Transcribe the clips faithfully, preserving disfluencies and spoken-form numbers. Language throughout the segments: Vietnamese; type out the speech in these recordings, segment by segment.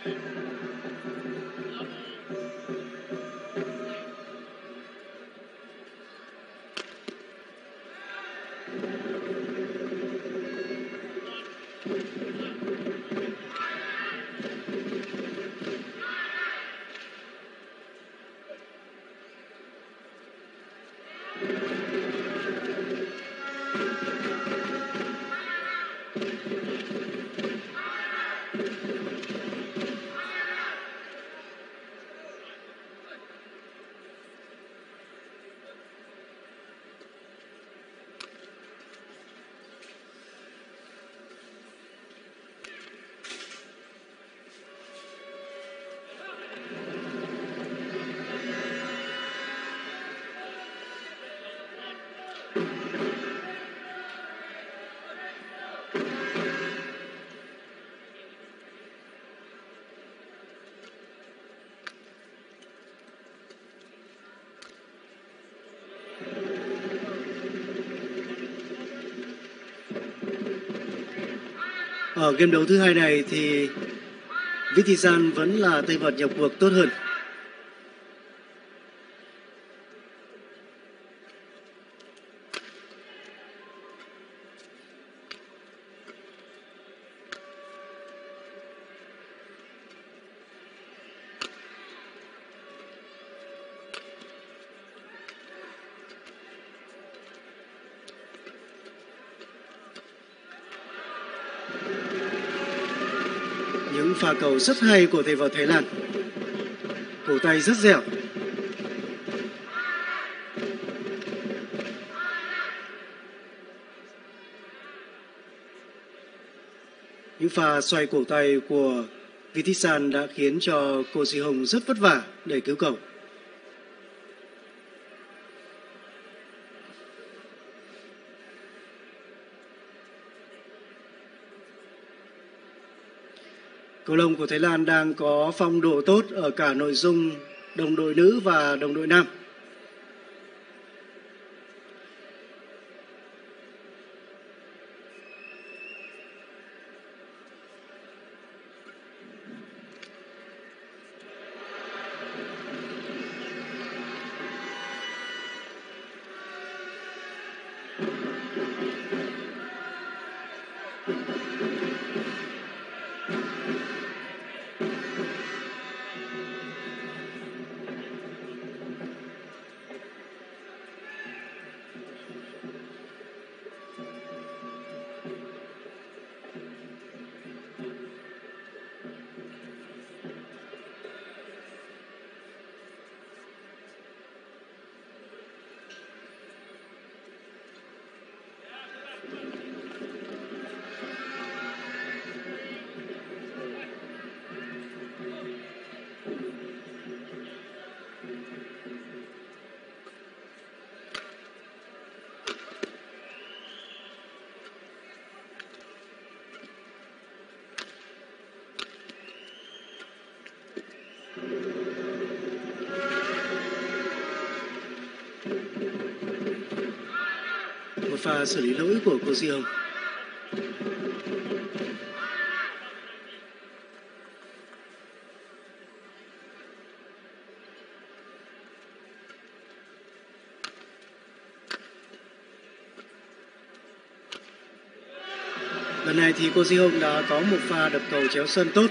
Ở game đấu thứ hai này thì Vitisan vẫn là tay vợt nhập cuộc tốt hơn. Những pha cầu rất hay của tay vợt Thái Lan. Cổ tay rất dẻo. Những pha xoay cổ tay của Vitisan đã khiến cho Ko Si-hong rất vất vả để cứu cầu. Cầu lông của Thái Lan đang có phong độ tốt ở cả nội dung đồng đội nữ và đồng đội nam. Một pha xử lý lỗi của Ko Si-hong. Lần này thì Ko Si-hong đã có một pha đập cầu chéo sân tốt.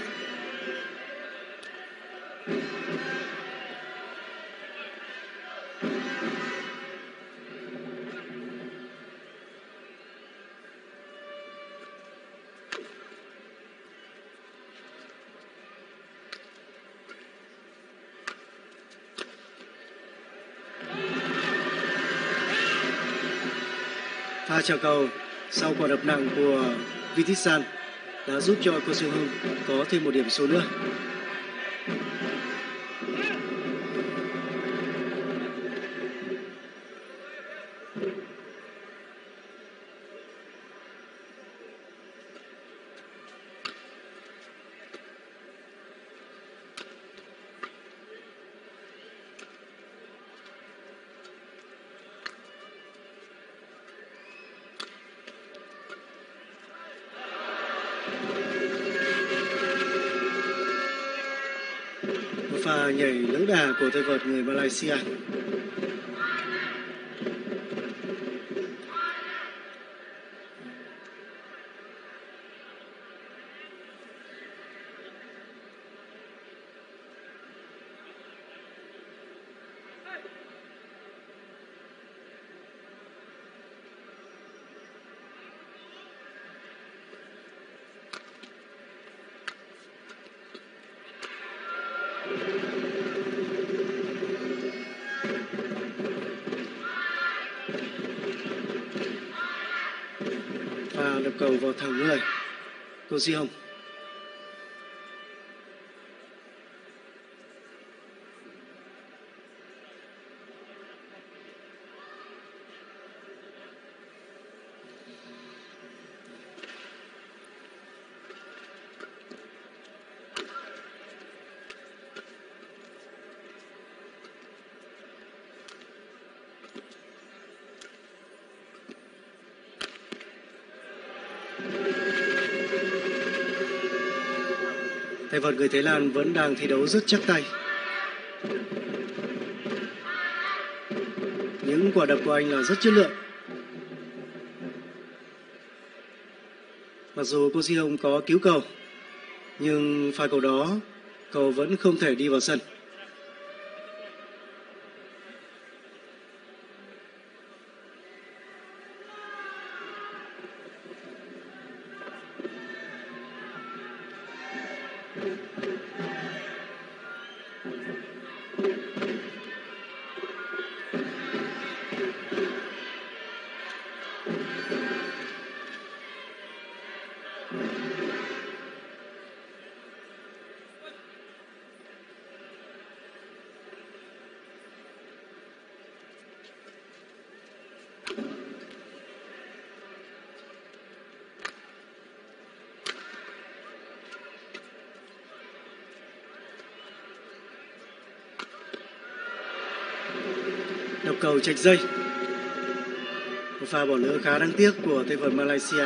Pha chào cầu sau quả đập nặng của Vitisan đã giúp cho Ko Si-hong có thêm một điểm số nữa. pha nhảy lỡ đà của tay vợt người Malaysia. Và đập cầu vào thẳng người Cô Di Hồng. Tay vợt người Thái Lan vẫn đang thi đấu rất chắc tay. Những quả đập của anh là rất chất lượng. Mặc dù cô Di Hồng có cứu cầu, nhưng pha cầu đó, cầu vẫn không thể đi vào sân. Đập cầu chệch dây. Một pha bỏ lỡ khá đáng tiếc của tay vợt Malaysia.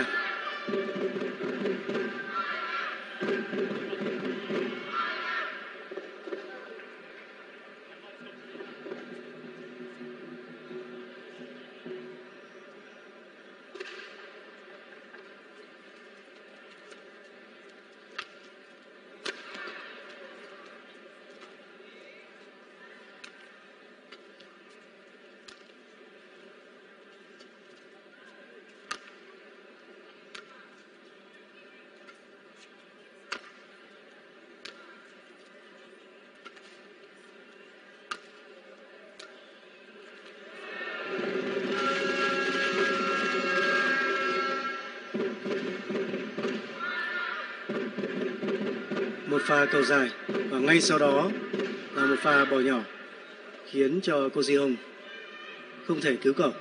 Một pha cầu dài và ngay sau đó là một pha bỏ nhỏ khiến cho cô Di Hồng không thể cứu cầu.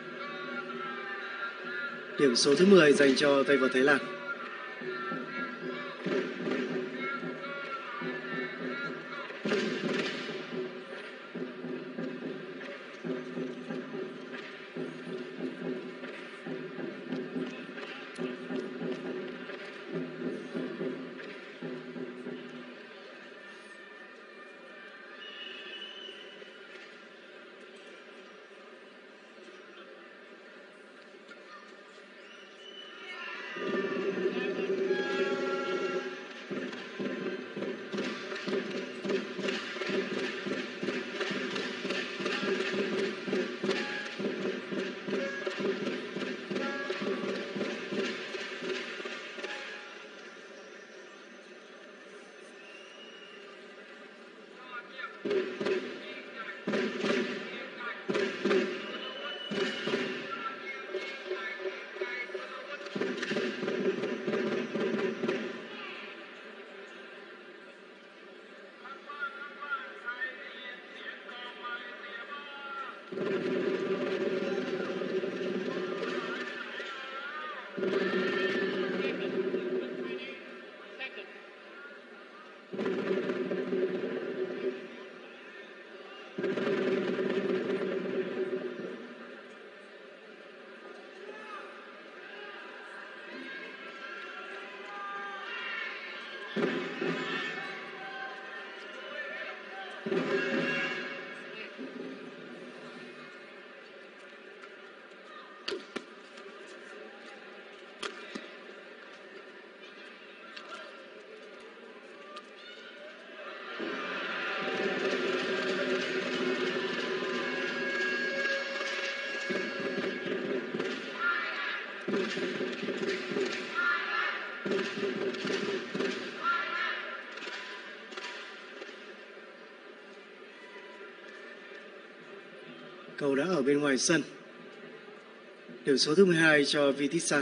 Điểm số thứ mười dành cho tay vợt Thái Lan. Cầu đã ở bên ngoài sân. Điểm số thứ mười hai cho Vitesse.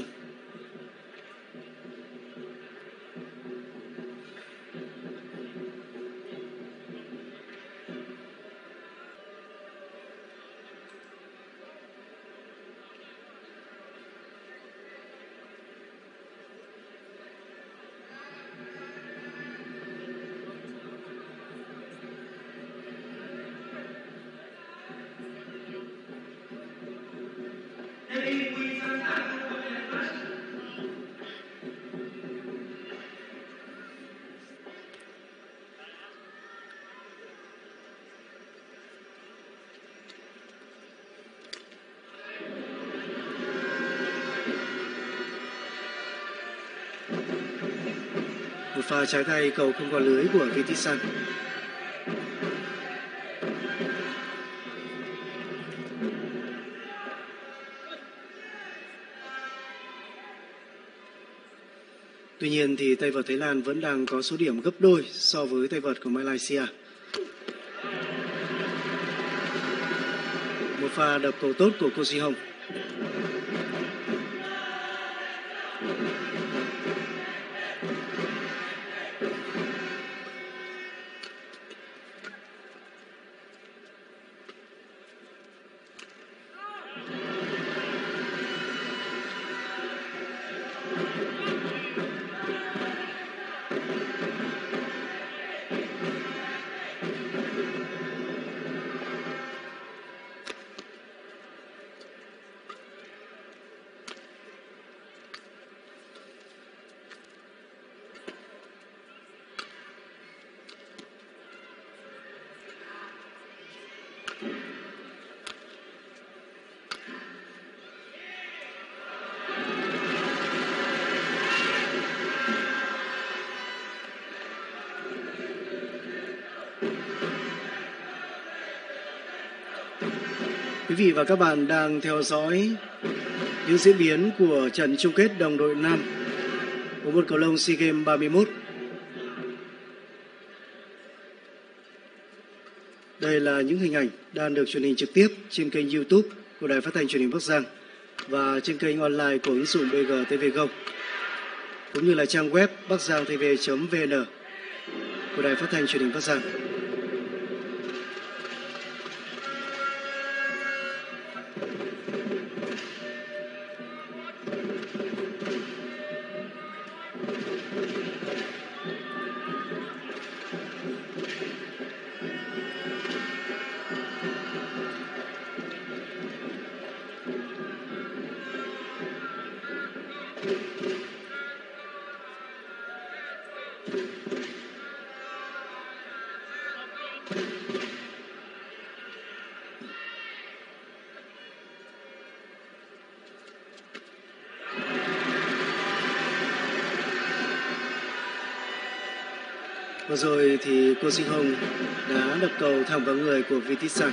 Một pha trái tay cầu không qua lưới của Vitesse. Tuy nhiên thì tay vợt Thái Lan vẫn đang có số điểm gấp đôi so với tay vợt của Malaysia. Một pha đập cầu tốt của Ko Ji Hong. Quý vị và các bạn đang theo dõi những diễn biến của trận chung kết đồng đội nam của môn cầu lông SEA Games ba mươi mốt. Đây là những hình ảnh đang được truyền hình trực tiếp trên kênh YouTube của Đài Phát thanh Truyền hình Bắc Giang và trên kênh online của ứng dụng bê giê tê vê Go, cũng như là trang web bắc giang t v chấm v n của Đài Phát thanh Truyền hình Bắc Giang. Vừa rồi thì Ko Ji Hong đã đập cầu thẳng vào người của Vitesse.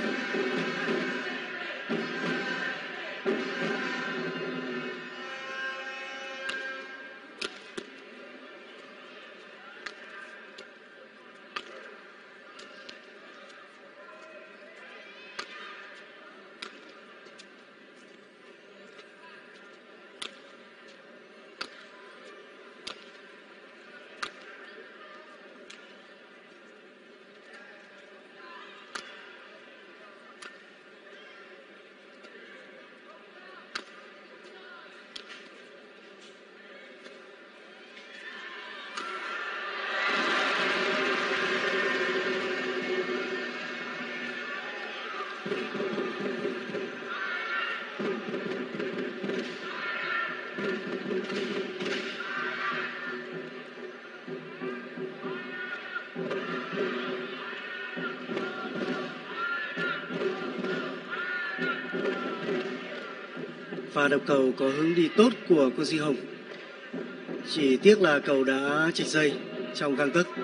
Pha đập cầu có hướng đi tốt của Cô Di Hồng. Chỉ tiếc là cầu đã chệch dây trong gang tấc.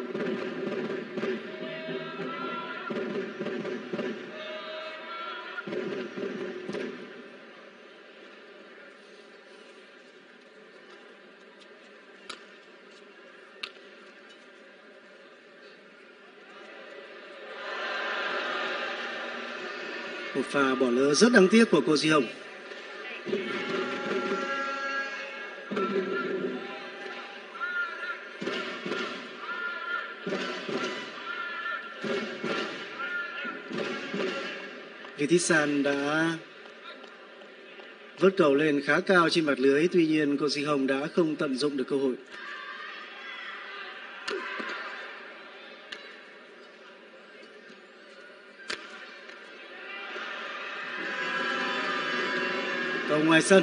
Một pha bỏ lỡ rất đáng tiếc của Cô Di Hồng. Vitisan đã vớt cầu lên khá cao trên mặt lưới, tuy nhiên Cô Di Hồng đã không tận dụng được cơ hội. Cầu ngoài sân.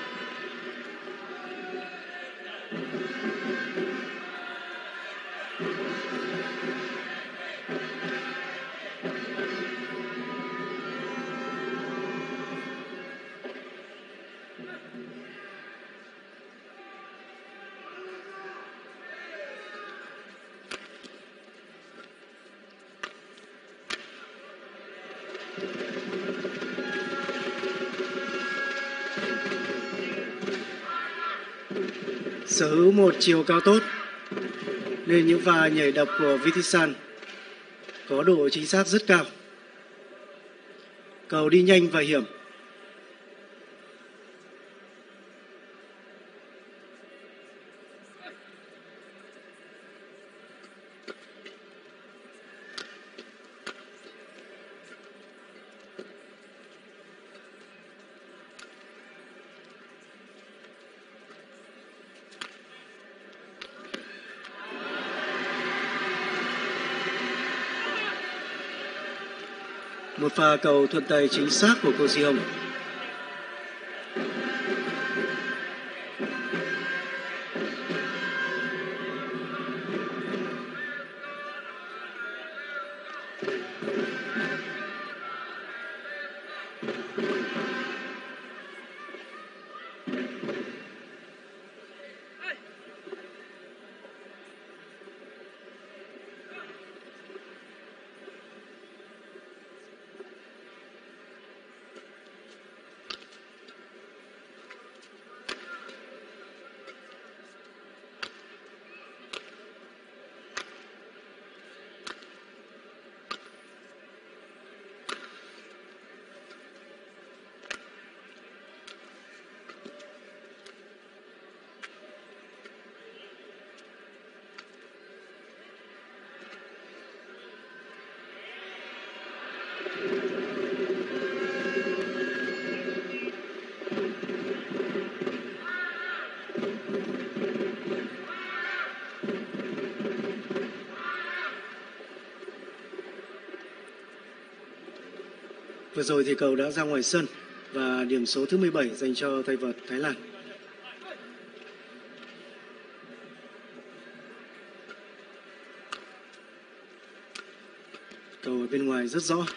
Sở hữu một chiều cao tốt nên những pha nhảy đập của Vitisan có độ chính xác rất cao. Cầu đi nhanh và hiểm. Một pha cầu thuận tay chính xác của Cô Di Hồng. Vừa rồi thì cầu đã ra ngoài sân và điểm số thứ mười bảy dành cho tay vợt Thái Lan. Cầu ở bên ngoài rất rõ.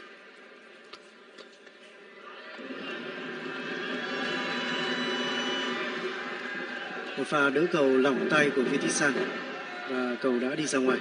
Một pha đỡ cầu lỏng tay của Vitisan và cầu đã đi ra ngoài.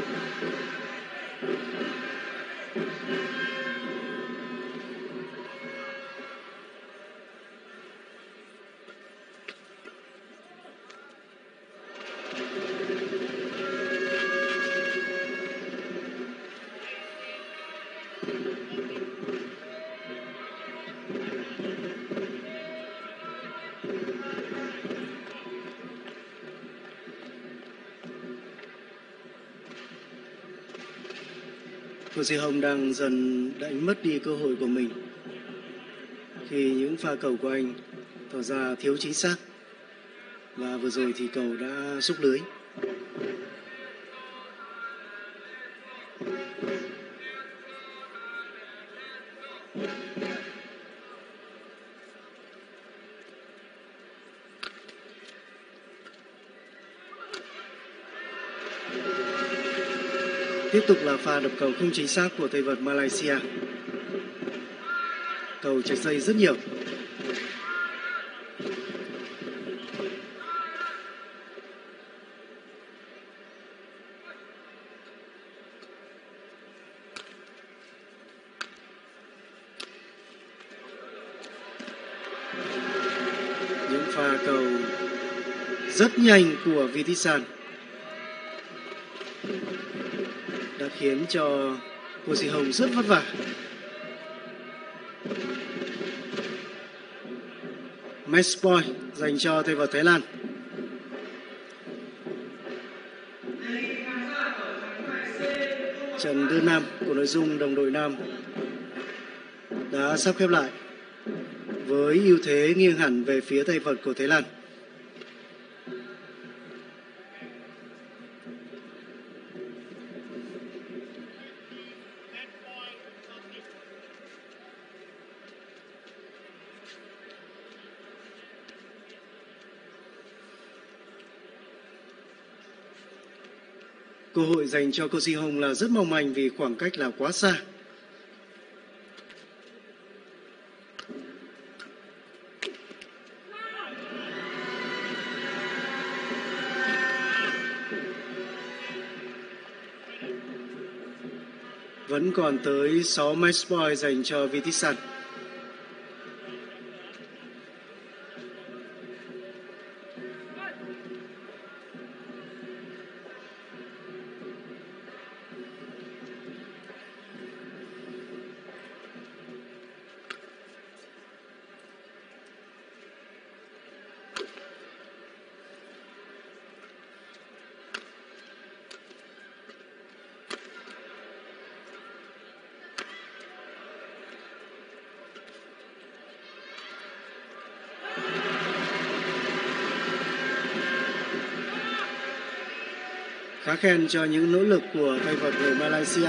Cô Di Hồng đang dần đánh mất đi cơ hội của mình khi những pha cầu của anh tỏ ra thiếu chính xác, và vừa rồi thì cầu đã xúc lưới. Tiếp tục là pha đập cầu không chính xác của tay vợt Malaysia. Cầu chệch dây rất nhiều. cầu rất nhanh của Vitisan đã khiến cho cô Di Hồng rất vất vả. Match point dành cho tay vợt Thái Lan. Trận đơn nam của nội dung đồng đội nam đã sắp khép lại với ưu thế nghiêng hẳn về phía tay vợt của Thái Lan. Cơ hội dành cho cô Di Hồng là rất mong manh vì khoảng cách là quá xa. Vẫn còn tới sáu match point dành cho Vitisan. Khá khen cho những nỗ lực của tay vợt người Malaysia.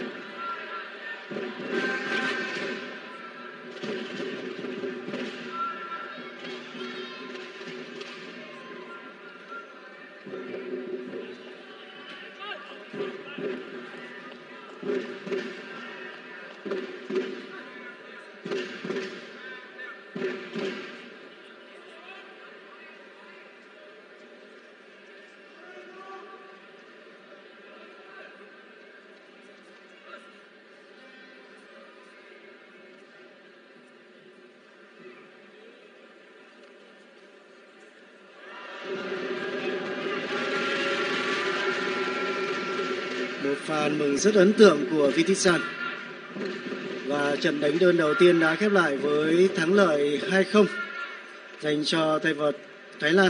Một pha mừng rất ấn tượng của Vitisan. Và trận đánh đơn đầu tiên đã khép lại với thắng lợi hai không dành cho tay vợt Thái Lan.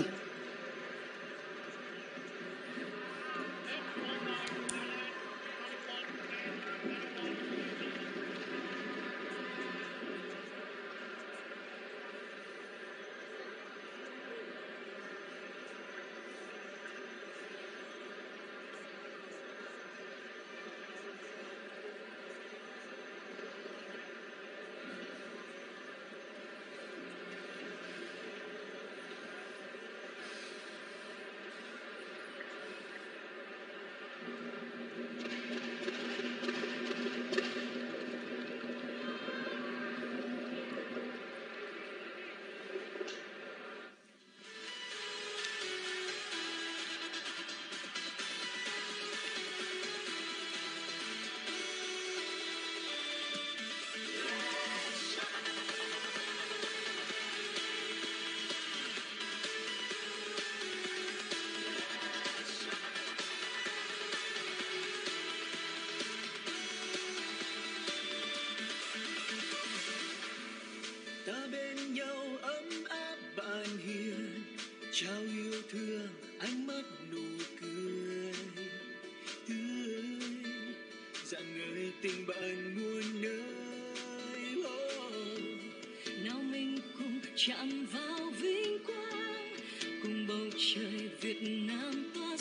trao yêu thương ánh mắt nụ cười tươi rạng ngời tình bạn muôn nơi. Oh. Nào mình cùng chạm vào vinh quang cùng bầu trời Việt Nam tỏa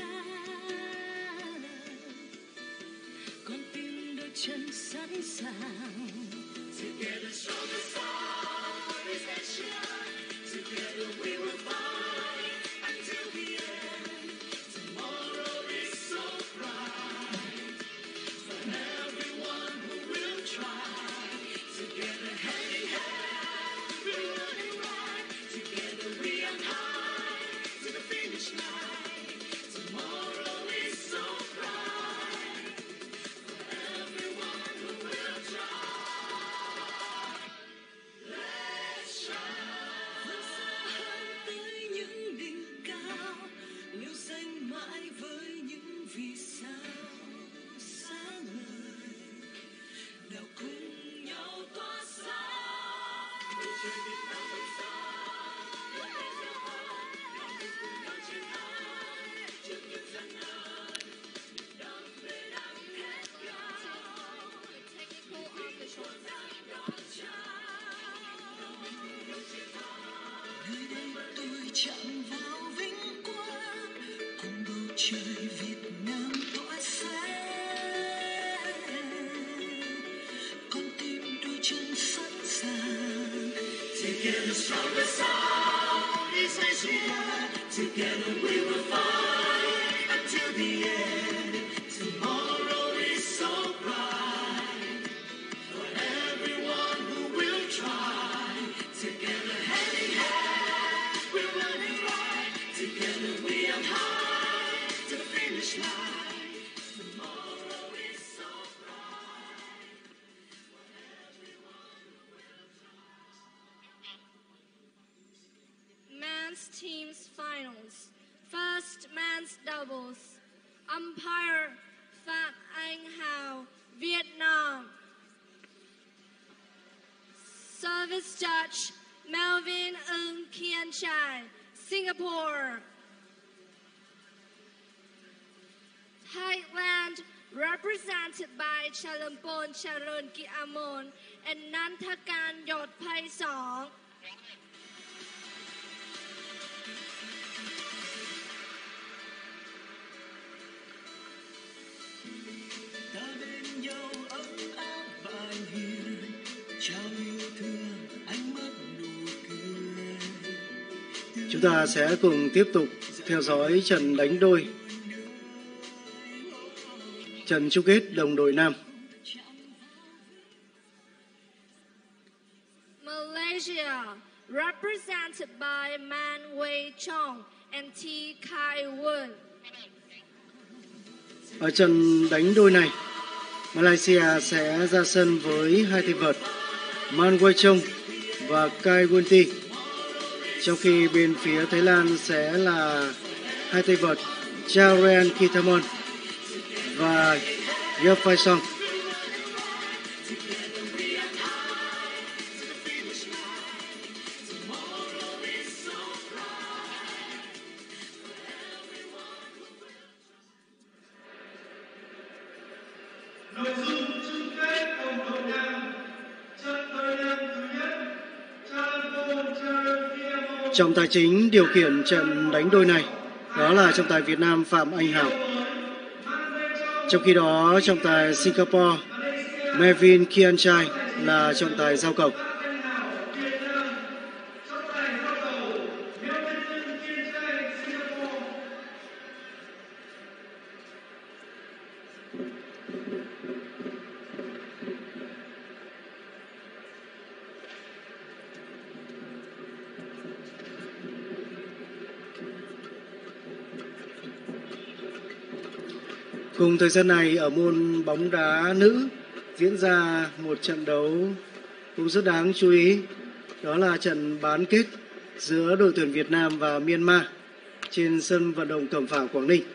sáng, con tim đôi chân sẵn sàng. Together stronger song is nation. Together we will fight until the end. Tomorrow is so bright for everyone who will try. Together hand in hand we're running right. Together we are high to the finish line. Tomorrow is so bright for everyone who will try. Let's shine. trời Việt Nam tỏa sáng, con tim đôi chân sẵn sàng. Together stronger Southeast Asia, together we will fight until the end. Tomorrow is so bright for everyone who will try. Together hand in hand, we're running right. Together we are high to finish line. Tomorrow is so bright for everyone who will try. Men's teams finals. First men's doubles. Umpire Phạm Anh Hào, Vietnam. Service judge Melvin Ng Kian Chai, Singapore. Thailand represented by Chalampon Charon Kiamon and Nantakan Yotpai Song. Ta bên nhau ấm áp và anh hiền, trao yêu thương ánh mắt nụ cười. Chúng ta sẽ cùng tiếp tục theo dõi trận đánh đôi, trận chung kết đồng đội nam. Malaysia represented by Man Wei Chong and T. Kai Won. Ở trận đánh đôi này, Malaysia sẽ ra sân với hai tay vợt Man Wei Chong và Kai Won Ti, trong khi bên phía Thái Lan sẽ là hai tay vợt Charoen Kithamon và Yotpai Song. Nội dung chung kết đồng đội nam, trận đôi nam thứ nhất, Chalampon Charon Kiamon. Trọng tài chính điều khiển trận đánh đôi này đó là trọng tài Việt Nam Phạm Anh Hào. Trong khi đó, trọng tài Singapore Melvin Kian Chai là trọng tài giao cầu. Cùng thời gian này ở môn bóng đá nữ diễn ra một trận đấu cũng rất đáng chú ý. Đó là trận bán kết giữa đội tuyển Việt Nam và Myanmar trên sân vận động Cẩm Phả, Quảng Ninh.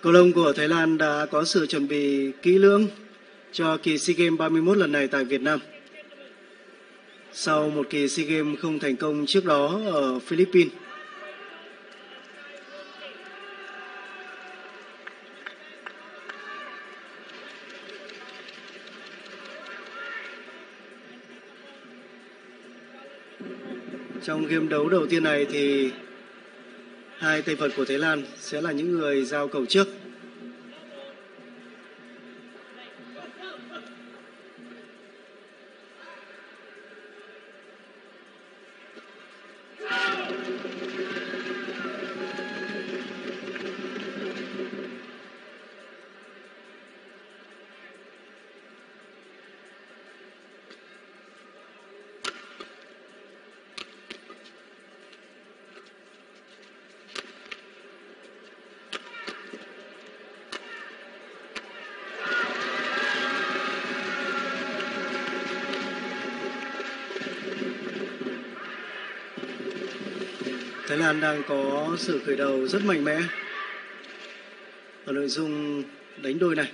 Cầu lông của Thái Lan đã có sự chuẩn bị kỹ lưỡng cho kỳ SEA Games ba mươi mốt lần này tại Việt Nam. Sau một kỳ SEA Games không thành công trước đó ở Philippines, trong game đấu đầu tiên này thì hai tay vợt của Thái Lan sẽ là những người giao cầu trước. Thái Lan đang có sự khởi đầu rất mạnh mẽ ở nội dung đánh đôi này.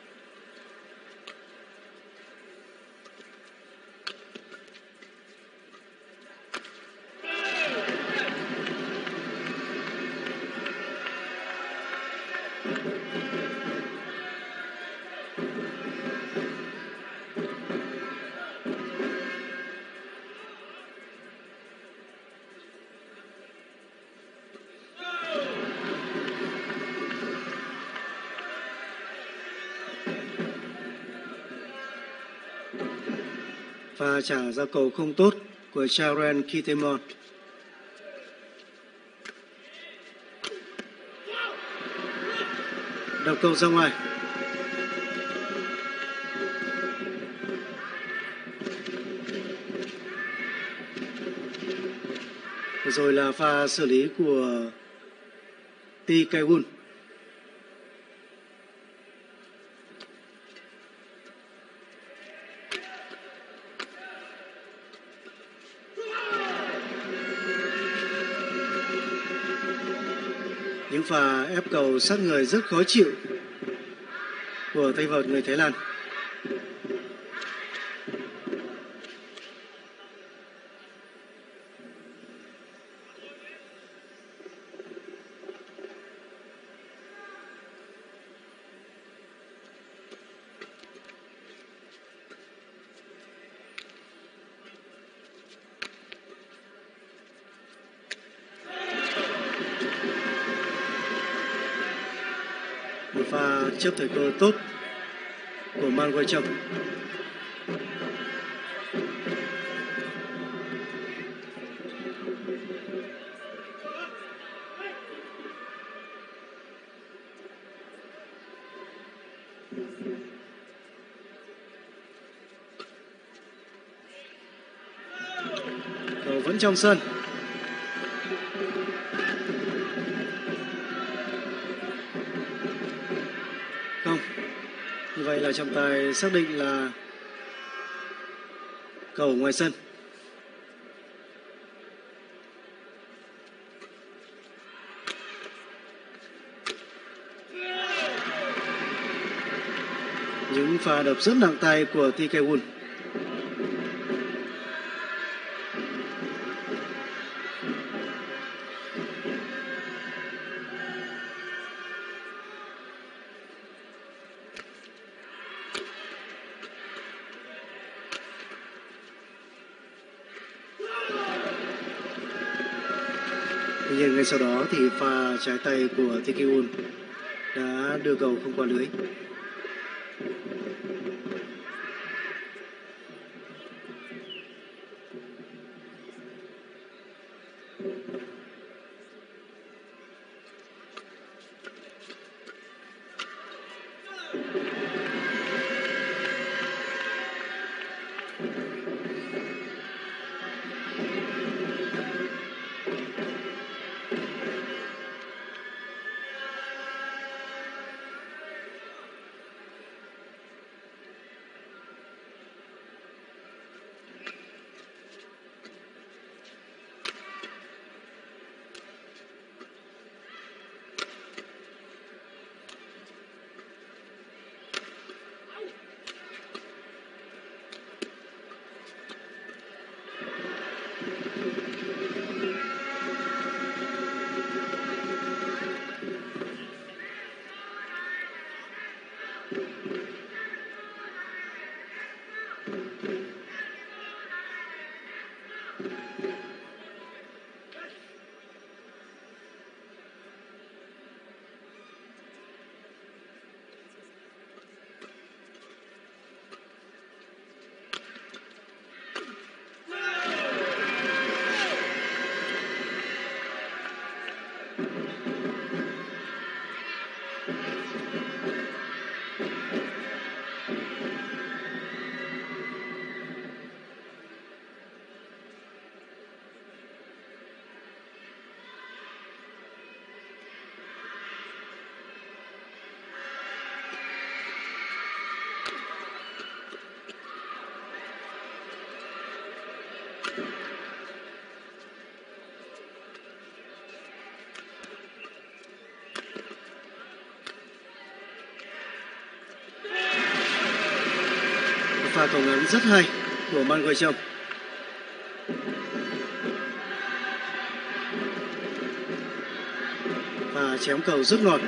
Và trả ra cầu không tốt của Charen Kitemon. Đập cầu ra ngoài. Rồi là pha xử lý của Ti Kaewon. Những pha ép cầu sát người rất khó chịu của tay vợt người Thái Lan. Một pha chấp thời cơ tốt của Man Wei Chong. Cầu vẫn trong sân. Không, như vậy là trọng tài xác định là cầu ngoài sân. Những pha đập rất nặng tay của Ti Kaewon. Tuy nhiên ngay sau đó thì pha trái tay của Ti Kaewon đã đưa cầu không qua lưới. Pha cầu ngắn rất hay của Man Quay Trông. Và chém cầu rất ngọt.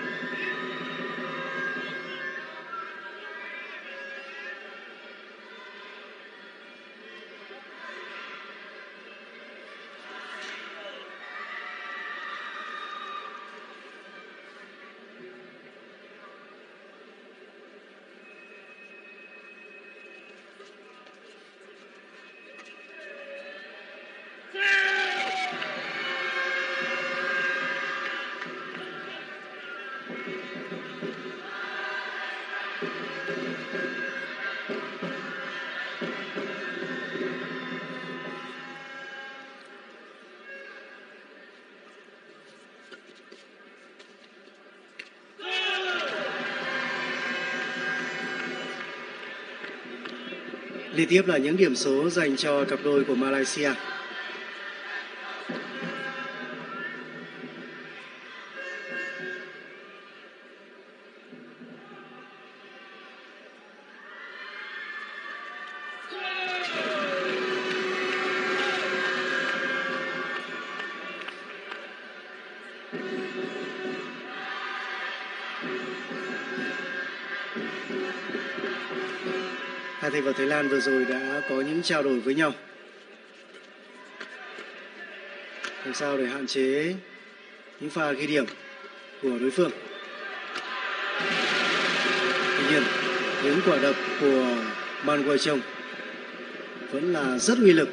Liên tiếp là những điểm số dành cho cặp đôi của Malaysia. Hai tay vợt Thái Lan vừa rồi đã có những trao đổi với nhau làm sao để hạn chế những pha ghi điểm của đối phương. Tuy nhiên, những quả đập của Man Quay Trông vẫn là rất uy lực.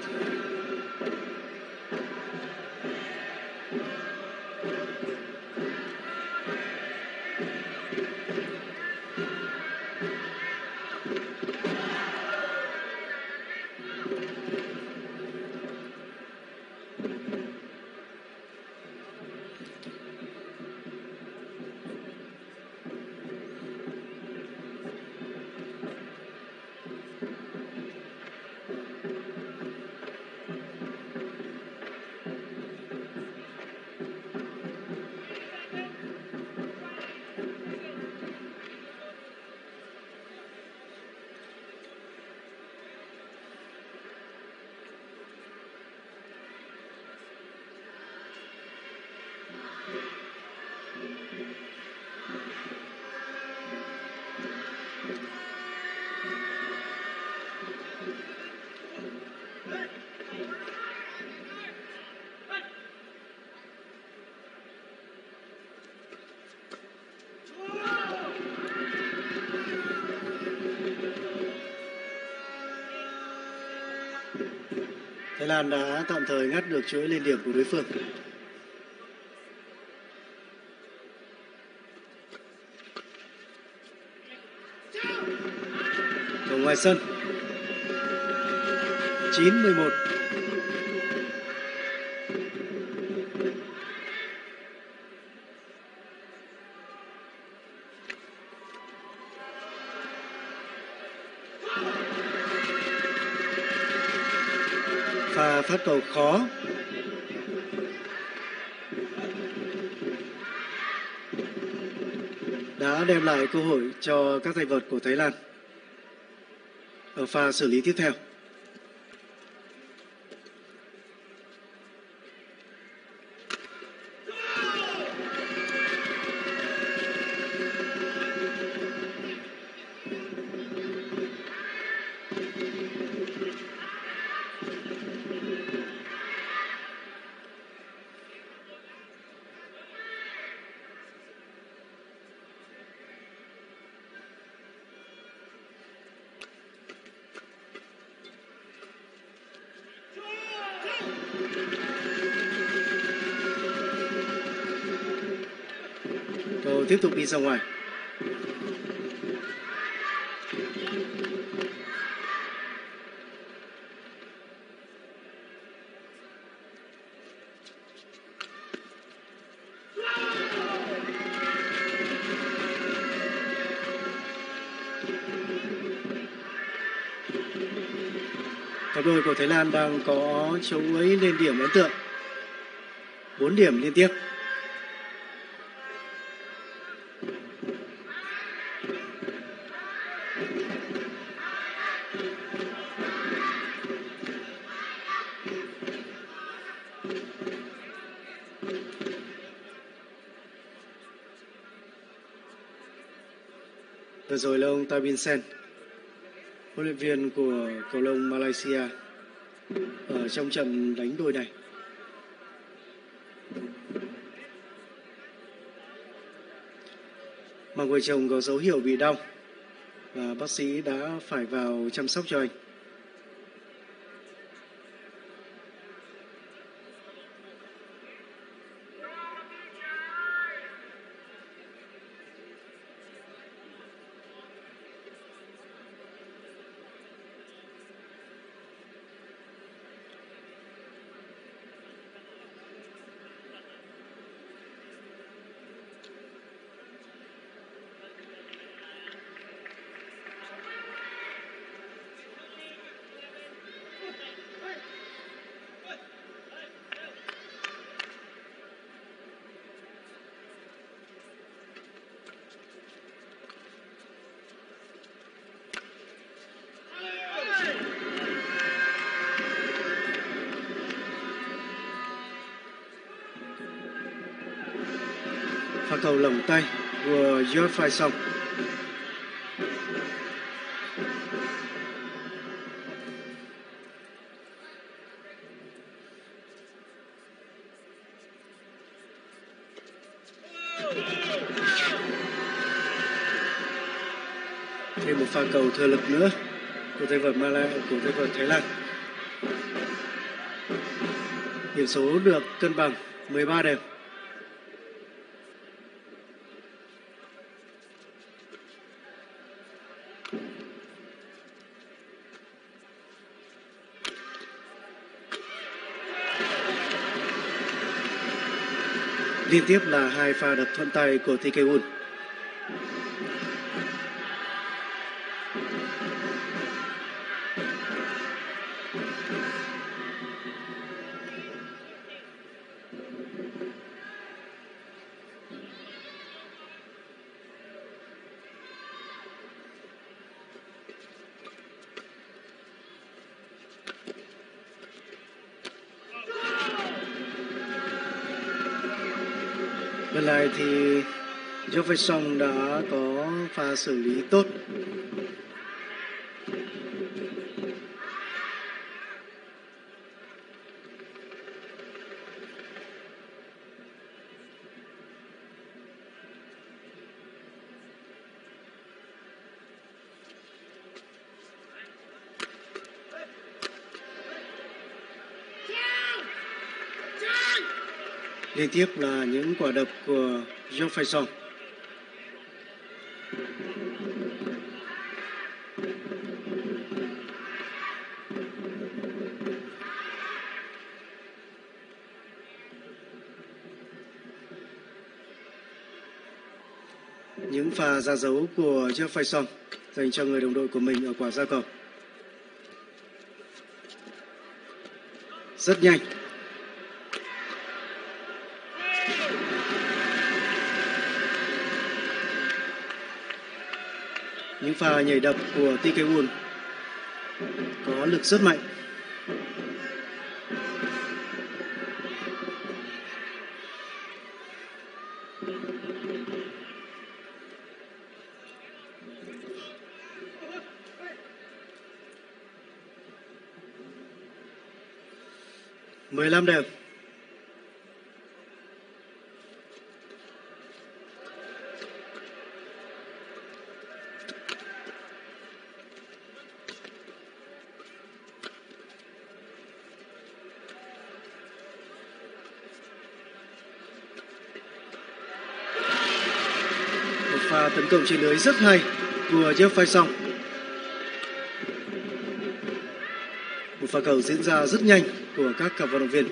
Thái Lan đã tạm thời ngắt được chuỗi lên điểm của đối phương. Cầu ngoài sân. chín mười một. Pha phát cầu khó. Đã đem lại cơ hội cho các tay vợt của Thái Lan ở pha xử lý tiếp theo. hiệu tiếp tục đi ra ngoài. Cặp đôi của Thái Lan đang có chỗ ấy lên điểm ấn tượng, bốn điểm liên tiếp. Vừa rồi là ông Tabin Sen, huấn luyện viên của cầu lông Malaysia ở trong trận đánh đôi này. Mà người chồng có dấu hiệu bị đau và bác sĩ đã phải vào chăm sóc cho anh. Pha cầu lồng tay của George Phai Song. Thêm một pha cầu thừa lực nữa của tay vợt Malay của tay vợt Thái Lan. Điểm số được cân bằng mười ba đều. Liên tiếp là hai pha đập thuận tay của tê ca Un. Lần này thì George Song đã có pha xử lý tốt. Liên tiếp là những quả đập của George Phai Song. Những pha ra dấu của George Phai Song dành cho người đồng đội của mình ở quả ra cầu. Rất nhanh. Những pha nhảy đập của tê ca Un có lực rất mạnh. mười lăm đều. pha tấn công trên lưới rất hay của Jeff Phai Song. Một pha cầu diễn ra rất nhanh của các cặp vận động viên.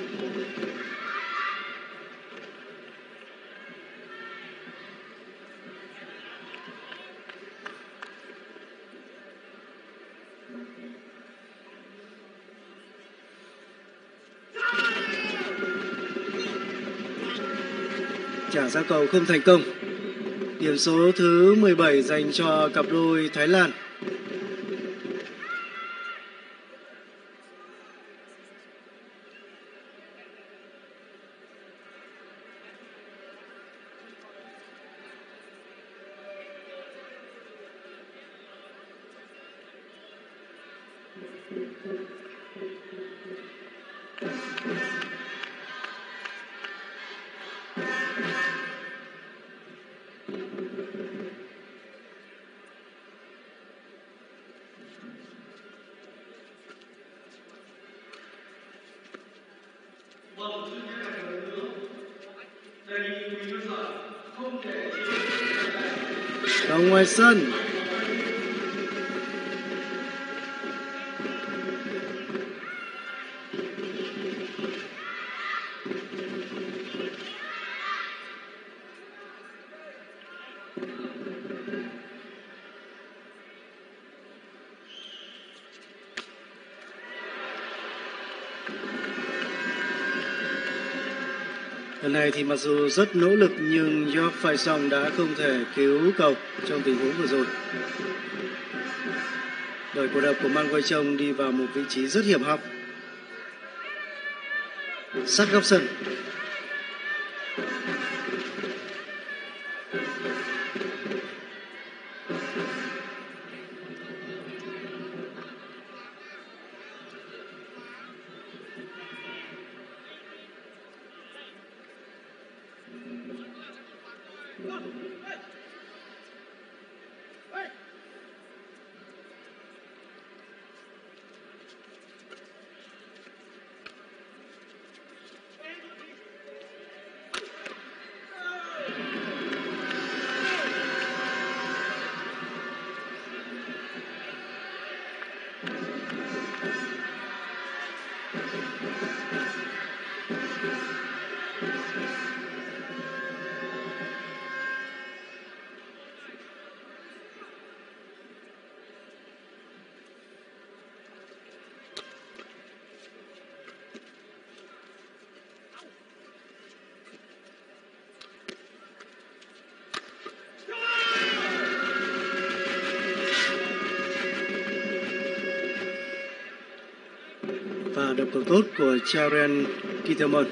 Trả ra cầu không thành công. Điểm số thứ mười bảy dành cho cặp đôi Thái Lan. Cầu ngoài sân. Lần này thì mặc dù rất nỗ lực nhưng Jeff Phai Song đã không thể cứu cầu trong tình huống vừa rồi. Bởi cú đập của Man Quay Trông đi vào một vị trí rất hiểm hóc, sát góc sân. Và đập cầu tốt của Charen Kittelman.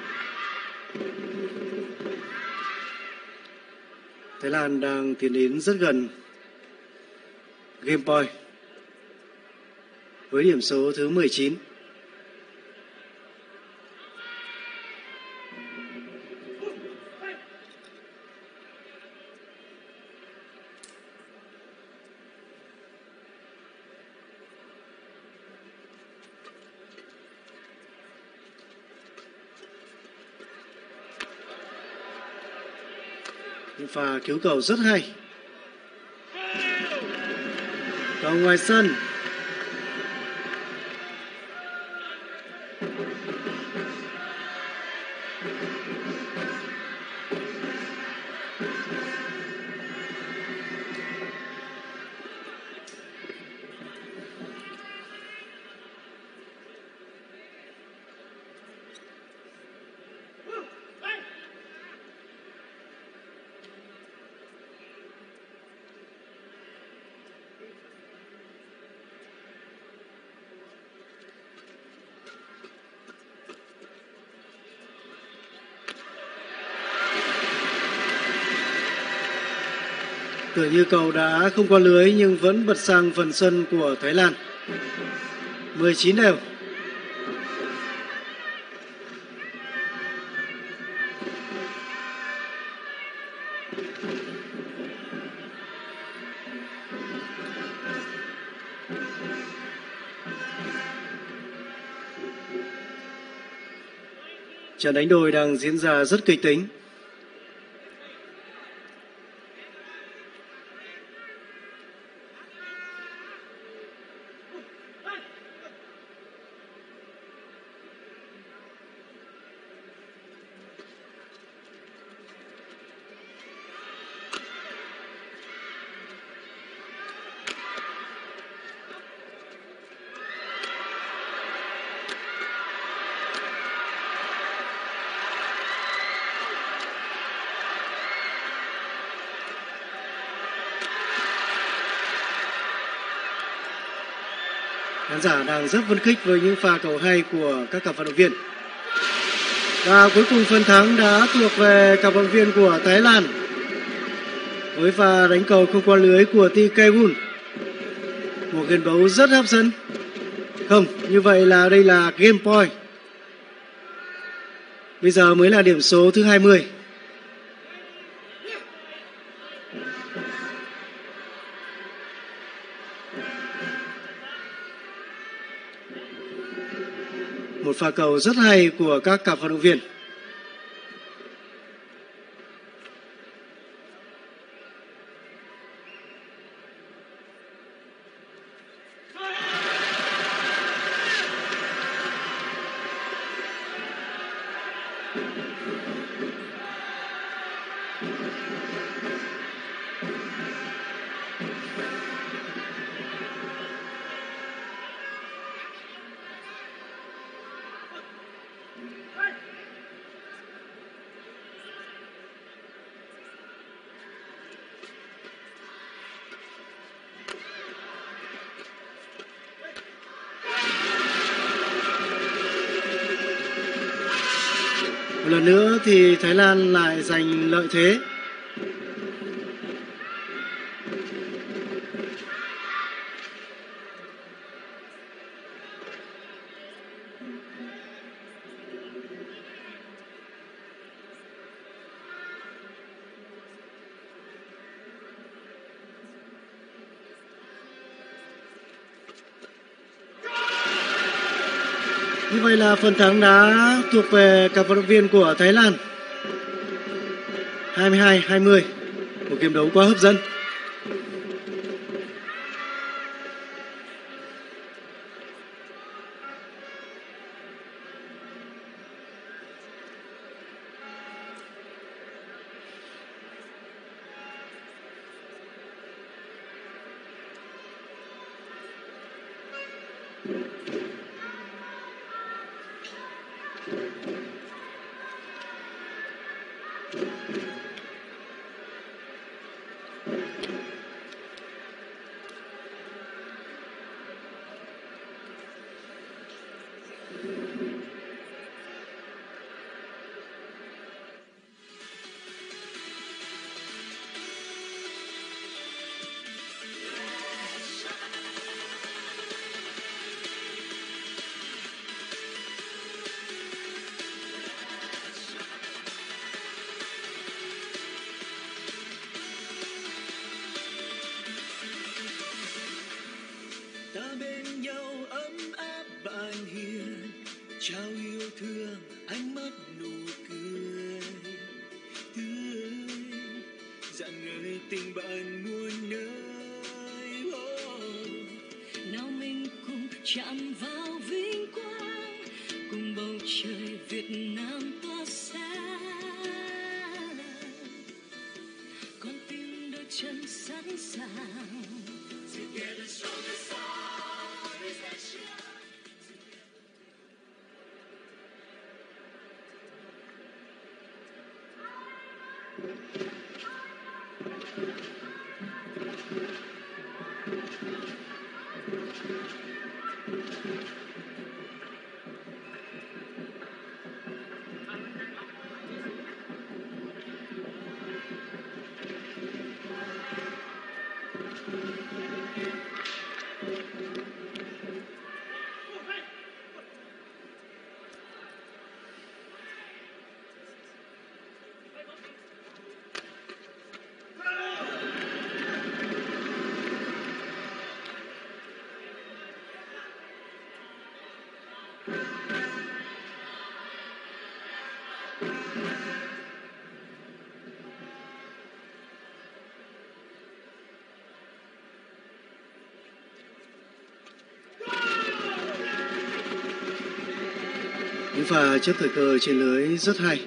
Thái Lan đang tiến đến rất gần game point với điểm số thứ mười chín. Pha cứu cầu rất hay. Cầu ngoài sân. Tưởng như cầu đã không qua lưới nhưng vẫn bật sang phần sân của Thái Lan. mười chín đều. Trận đánh đôi đang diễn ra rất kịch tính. Khán giả đang rất phấn khích với những pha cầu hay của các cặp vận động viên. Và cuối cùng phần thắng đã thuộc về cặp vận động viên của Thái Lan với pha đánh cầu không qua lưới của Tikaewon. Một game đấu rất hấp dẫn. Không, như vậy là đây là game point. Bây giờ mới là điểm số thứ hai mươi. Một pha cầu rất hay của các cặp vận động viên. Một lần nữa thì Thái Lan lại giành lợi thế. Như vậy là phần thắng đã thuộc về cặp vận động viên của Thái Lan. hai mươi hai hai mươi. Một game đấu quá hấp dẫn. trao yêu thương ánh mắt nụ cười tươi rạng ngời tình bạn muôn nơi. Oh. Nào mình cùng chạm vào vinh quang cùng bầu trời Việt Nam tỏa sáng, con tim đôi chân sẵn sàng. Together strong as stars that shine. Những pha chấp thời cơ trên lưới rất hay.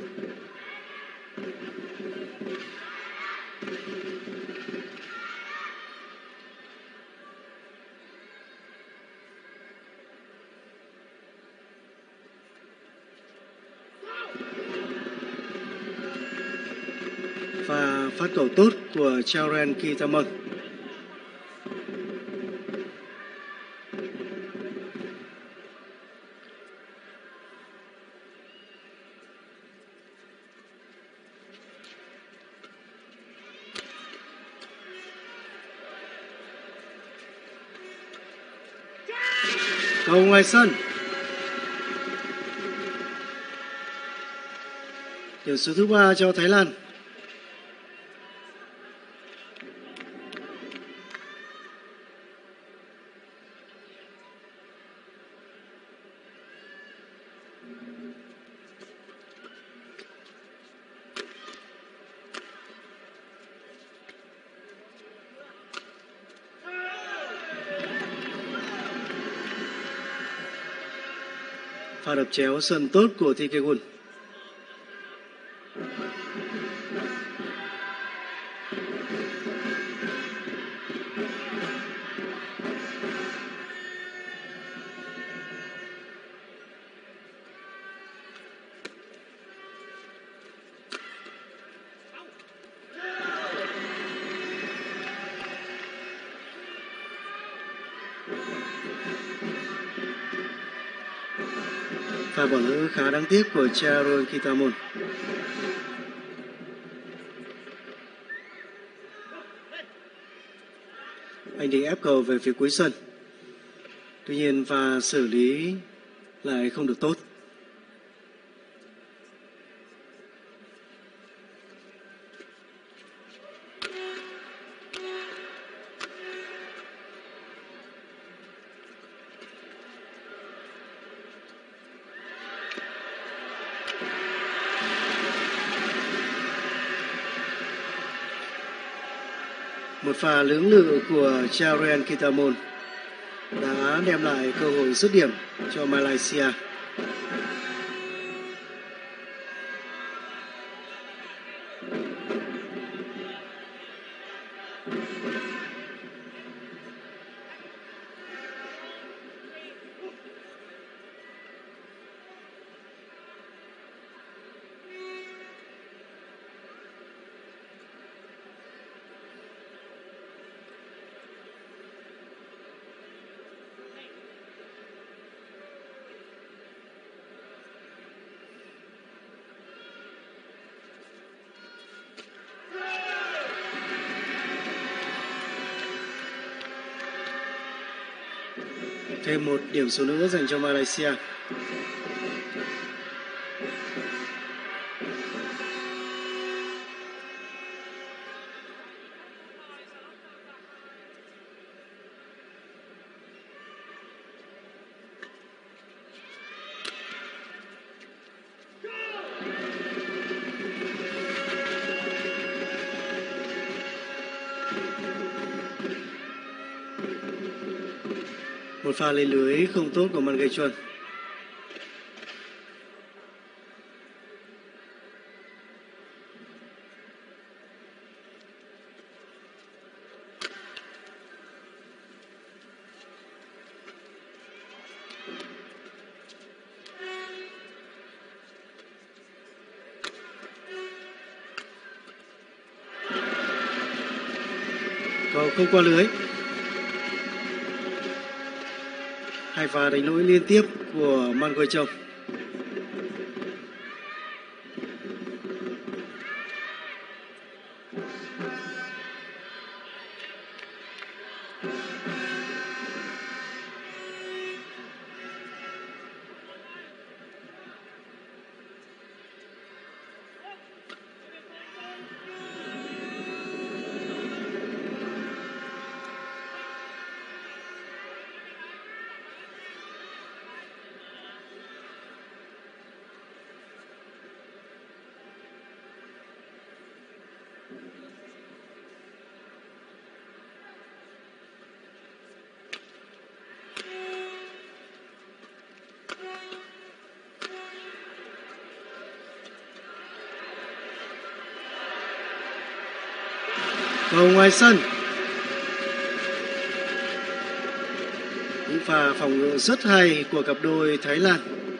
Pha phát cầu tốt của Charen Kitamon. Cầu ngoài sân. Điểm số thứ ba cho Thái Lan. Pha đập chéo sân tốt của Thi Kê-gun. Pha bỏ lỡ khá đáng tiếc của Charoen Kitamon. Anh định ép cầu về phía cuối sân. Tuy nhiên pha xử lý lại không được tốt. Một pha lưỡng lự của Charoen Kitamon đã đem lại cơ hội dứt điểm cho Malaysia. Thêm một điểm số nữa dành cho Malaysia. Một pha lên lưới không tốt của Man Gae-chun. Cầu không qua lưới. Hai pha đánh lỗi liên tiếp của Man Gae-chun. Cầu ngoài sân. Những pha phòng ngự rất hay của cặp đôi Thái Lan.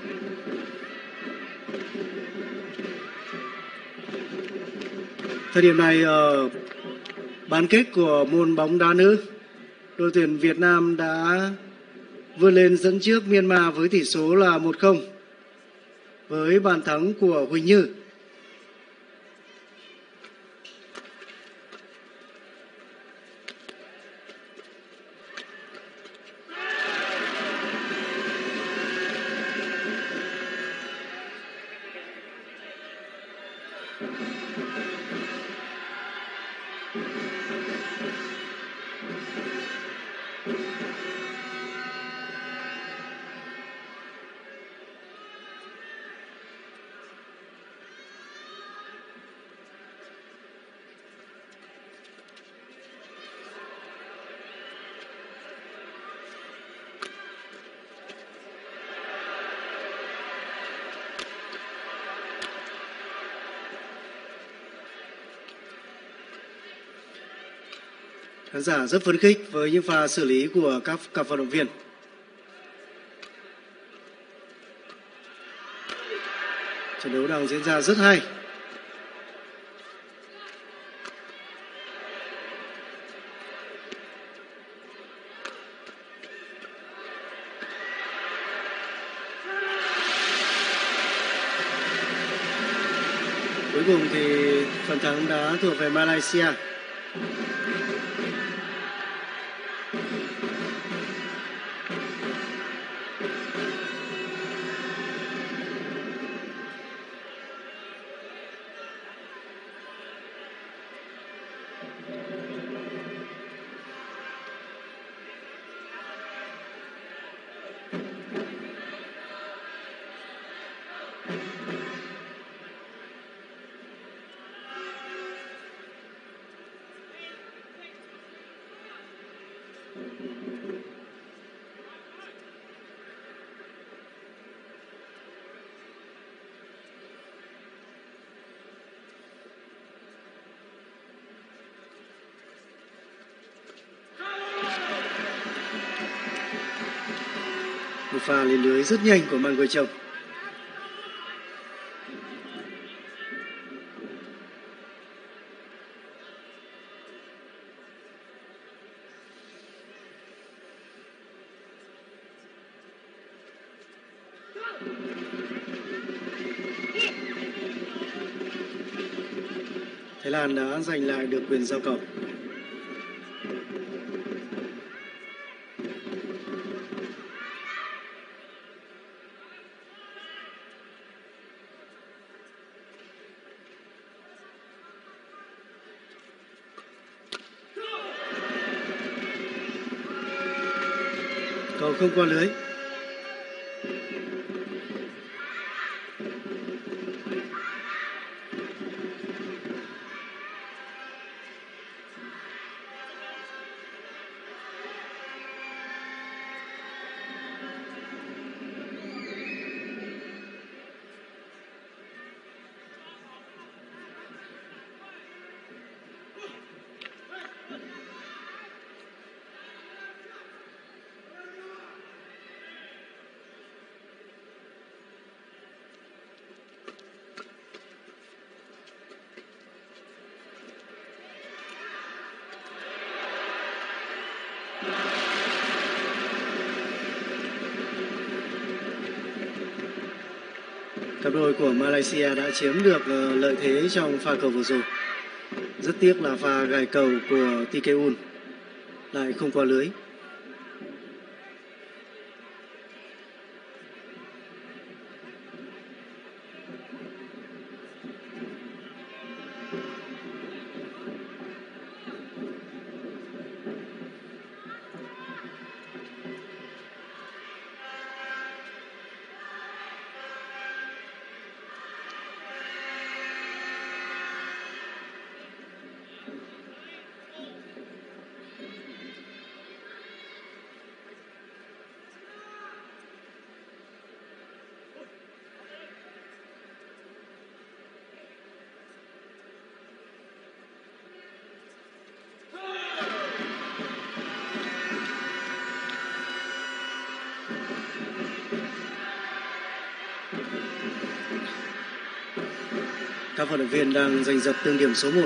Thời điểm này ở bán kết của môn bóng đá nữ, đội tuyển Việt Nam đã vươn lên dẫn trước Myanmar với tỷ số là một không với bàn thắng của Huỳnh Như. Khán giả rất phấn khích với những pha xử lý của các cặp vận động viên. Trận đấu đang diễn ra rất hay. Cuối cùng thì phần thắng đã thuộc về Malaysia. Một pha lên lưới rất nhanh của Man Quế Châu. Thái Lan đã giành lại được quyền giao cầu. Cầu không qua lưới. Cặp đôi của Malaysia đã chiếm được lợi thế trong pha cầu vừa rồi. Rất tiếc là pha gài cầu của Tikeun lại không qua lưới. Các vận động viên đang giành giật tương điểm số một.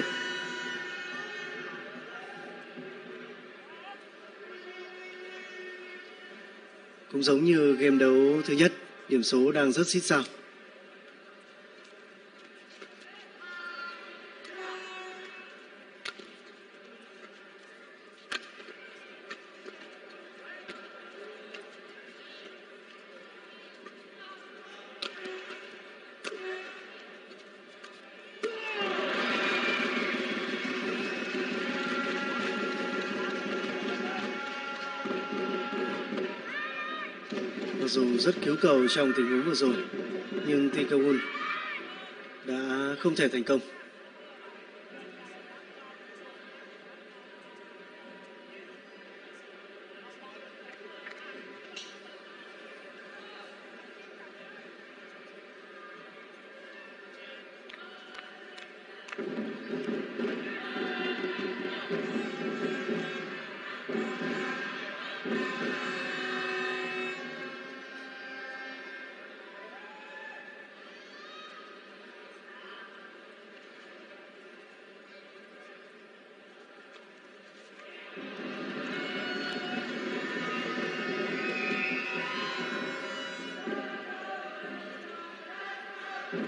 Cũng giống như game đấu thứ nhất, điểm số đang rất xít sao. Mặc dù rất cứu cầu trong tình huống vừa rồi, nhưng Tikeun đã không thể thành công.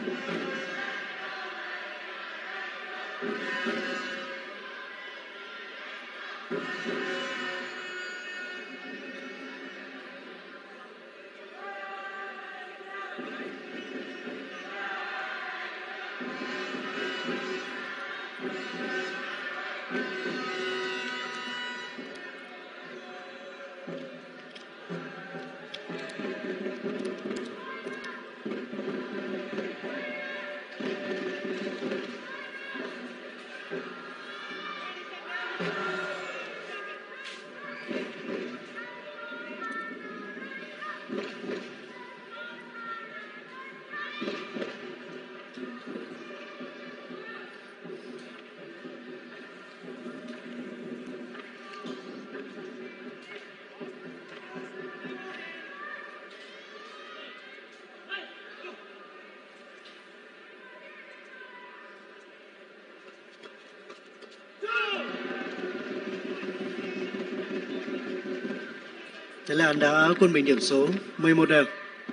Thái Lan đã quân bình điểm số mười một đều.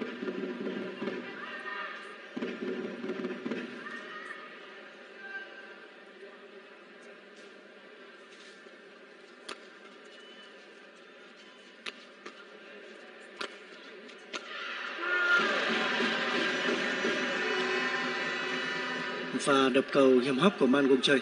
Pha đập cầu hiểm hóc của Man Gong Chơi.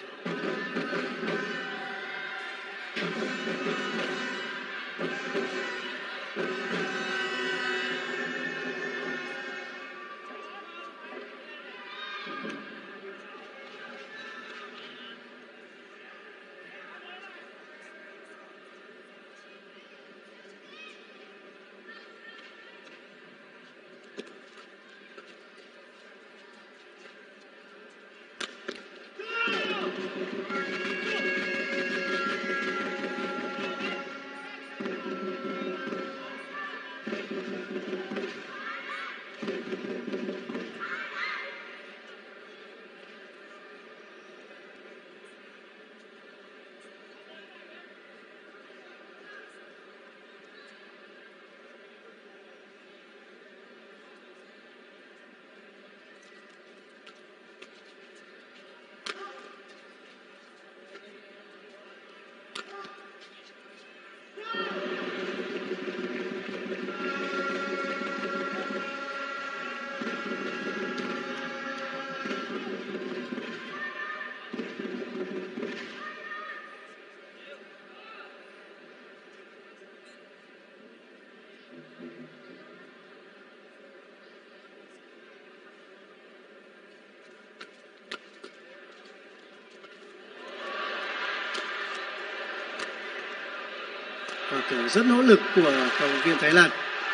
Và cầu rất nỗ lực của cầu thủ viên Thái Lan.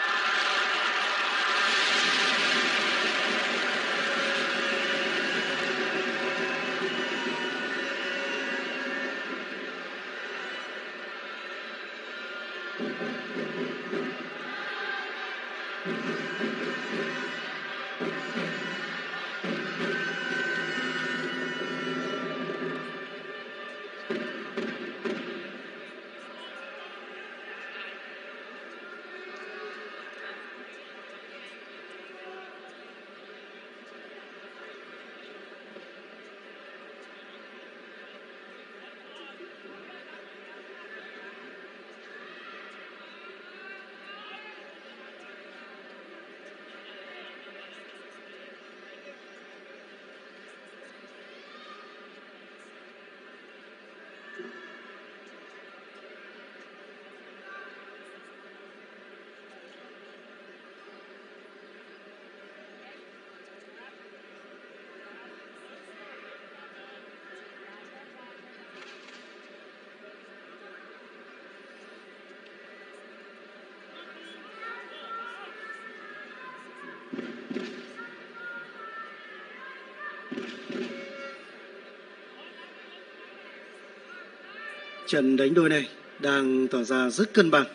Trận đánh đôi này đang tỏ ra rất cân bằng.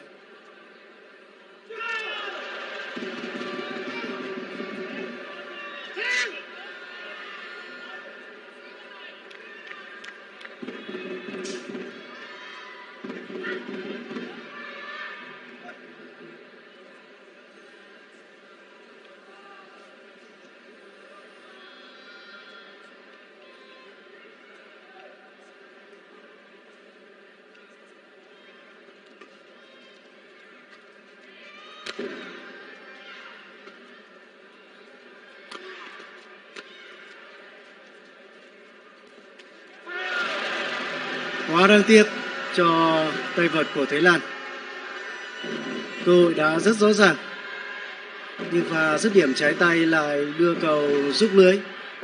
Quá đáng tiếc cho tay vợt của Thái Lan. Cơ hội đá rất rõ ràng, nhưng pha dứt điểm trái tay lại đưa cầu rúc lưới.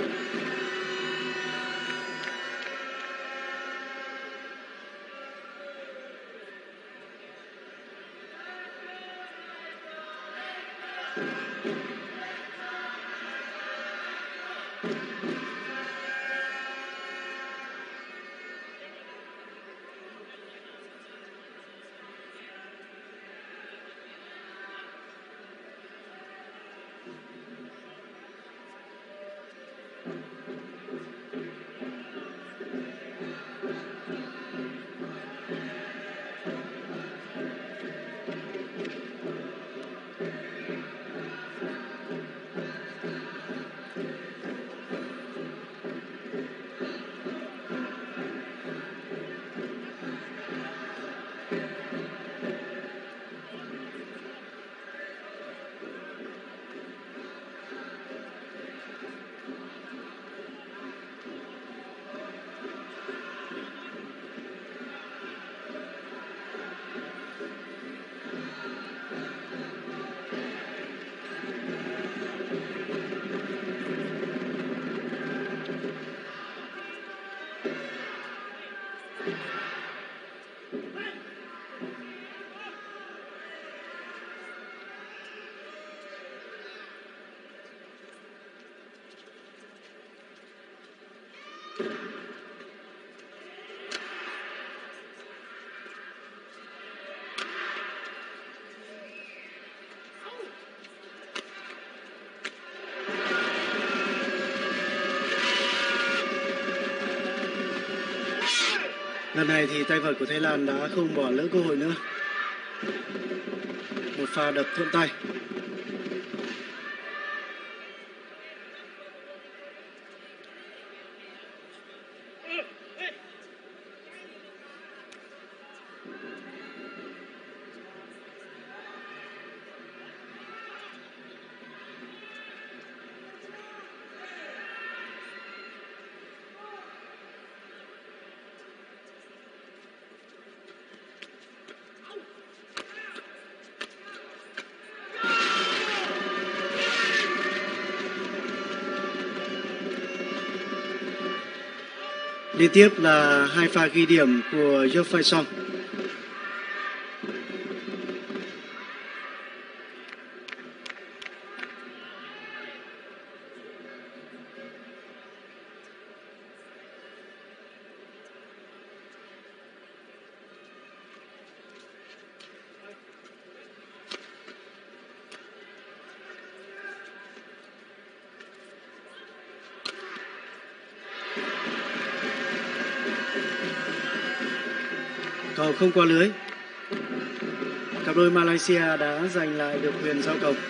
Lần này thì tay vợt của Thái Lan đã không bỏ lỡ cơ hội nữa. Một pha đập thuận tay. Liên tiếp là hai pha ghi điểm của Jo Phai Song. Cầu không qua lưới. Cặp đôi Malaysia đã giành lại được quyền giao cầu.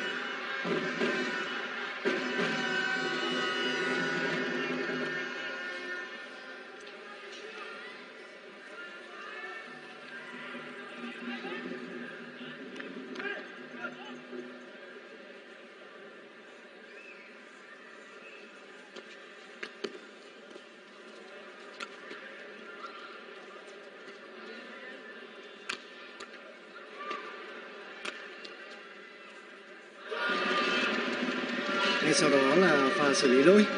Ngay sau đó là pha xử lý lỗi.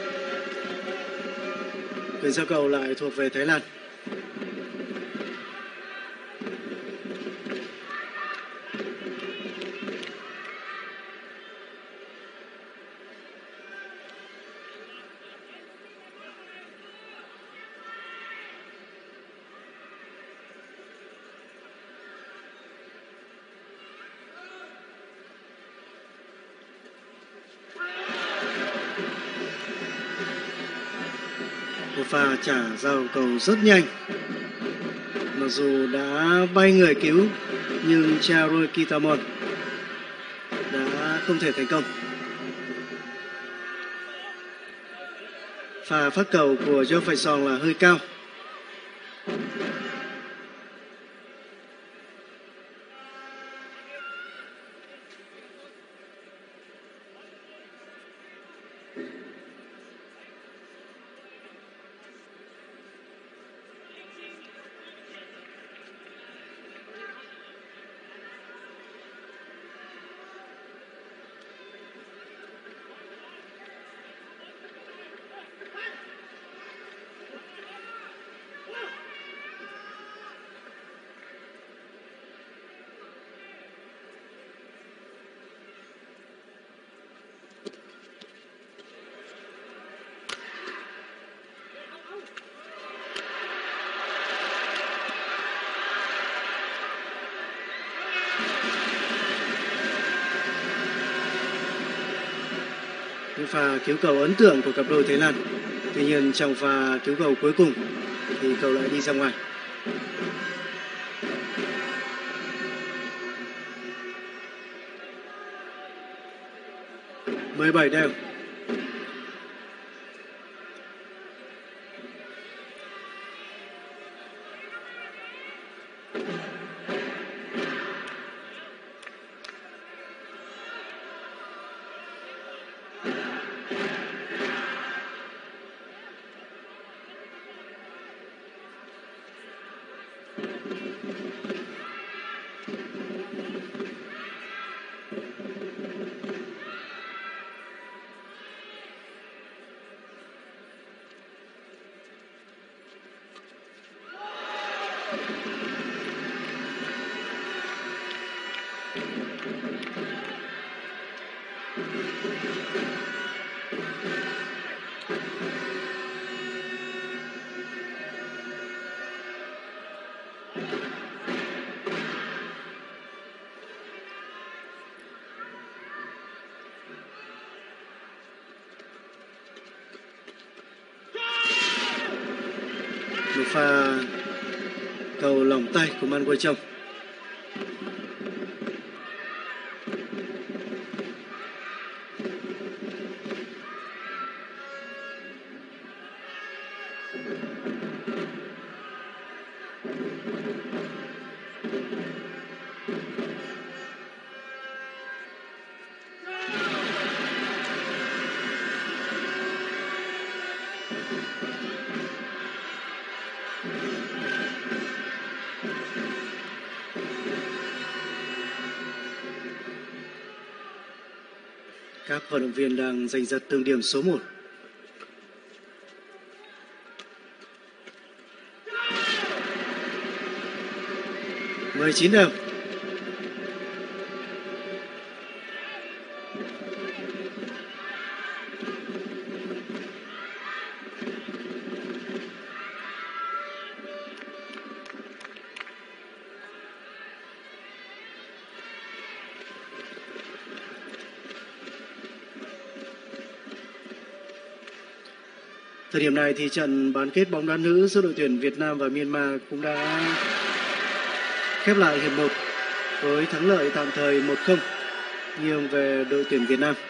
Quyền giao cầu lại thuộc về Thái Lan. Một pha trả giao cầu rất nhanh. Mặc dù đã bay người cứu nhưng Charoen Kitamon đã không thể thành công. Pha phát cầu của Jo Phai Song là hơi cao. những pha cứu cầu ấn tượng của cặp đôi Thái Lan. Tuy nhiên trong pha cứu cầu cuối cùng thì cầu lại đi ra ngoài. mười bảy đều. Một pha cầu lỏng tay của Man Quay Trông. Các vận động viên đang giành giật từng điểm số một. mười chín đều. Thời điểm này thì trận bán kết bóng đá nữ giữa đội tuyển Việt Nam và Myanmar cũng đã khép lại hiệp một với thắng lợi tạm thời một không nghiêng về đội tuyển Việt Nam.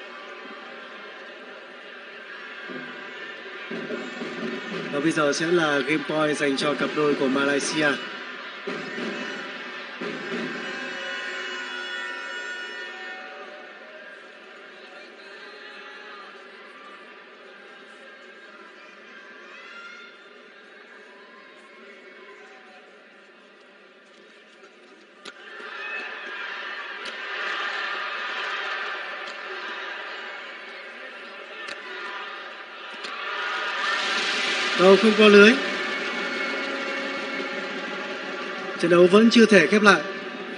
Và bây giờ sẽ là game point dành cho cặp đôi của Malaysia. Cầu không có lưới. Trận đấu vẫn chưa thể khép lại.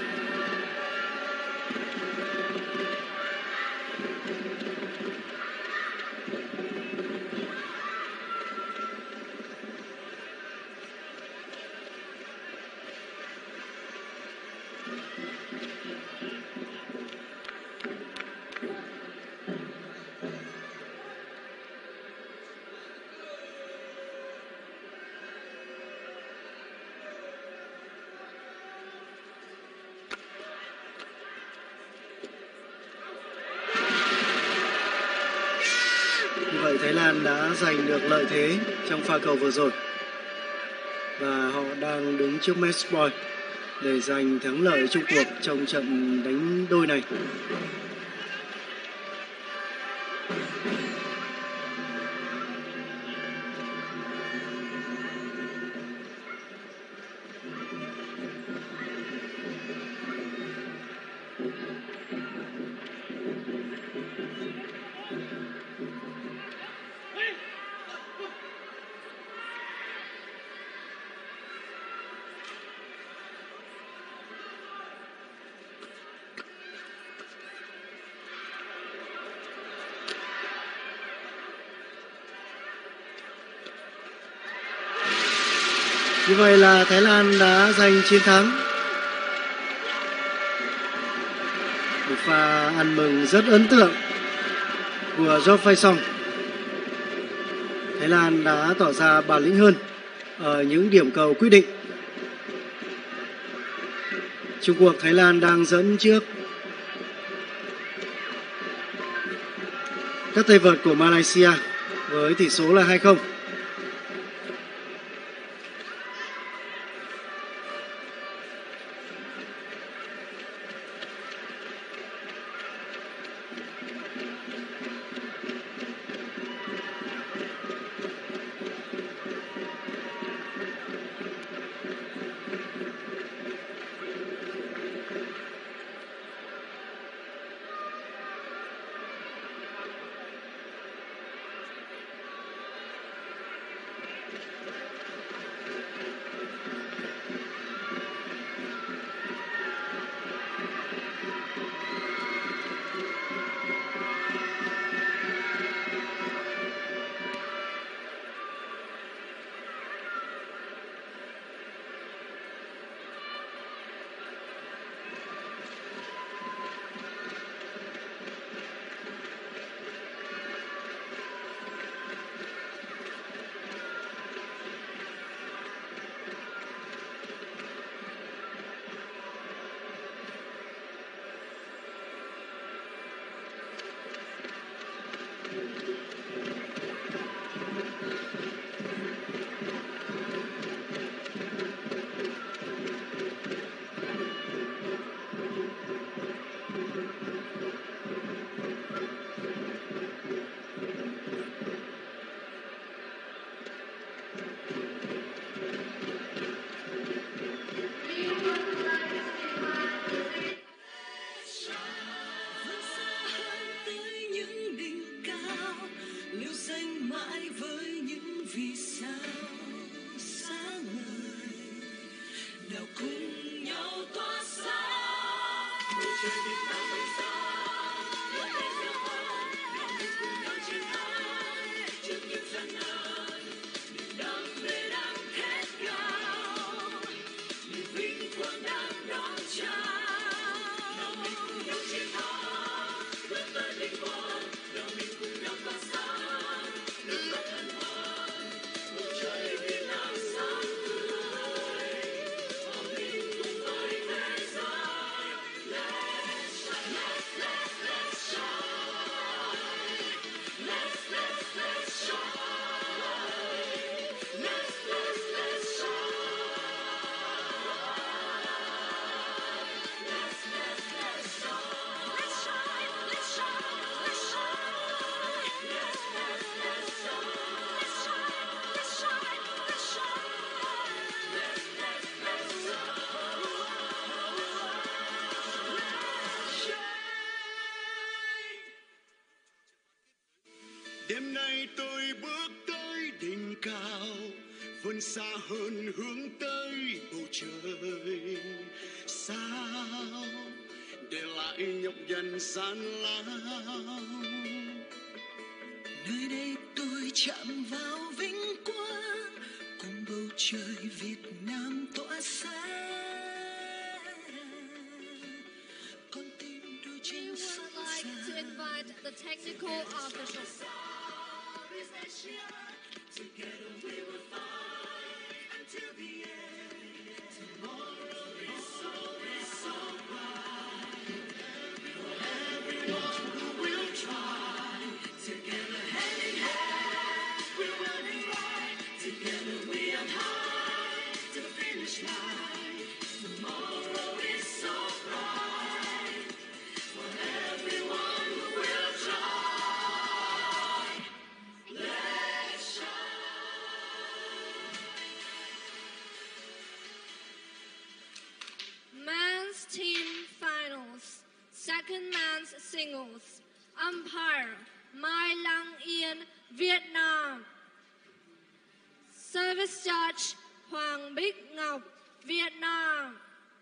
Vậy Thái Lan đã giành được lợi thế trong pha cầu vừa rồi và họ đang đứng trước match point để giành thắng lợi chung cuộc trong trận đánh đôi này. Như vậy là Thái Lan đã giành chiến thắng. Một pha ăn mừng rất ấn tượng của Jo Phai Song. Thái Lan đã tỏ ra bản lĩnh hơn ở những điểm cầu quyết định. Chung cuộc Thái Lan đang dẫn trước các tay vợt của Malaysia với tỷ số là hai không. Đêm nay tôi bước tới đỉnh cao, vươn xa hơn hướng tới bầu trời sao, để lại nhọc nhằn gian lao. Nơi đây tôi chạm vào vinh quang, cùng bầu trời Việt Nam tỏa sáng. Con tim đôi We chân sẵn would like to sàng. invite the technical officials. Men's team finals, second men's singles. Umpire Mai Lang Yên, Vietnam. Service judge Hoàng Bích Ngọc, Vietnam.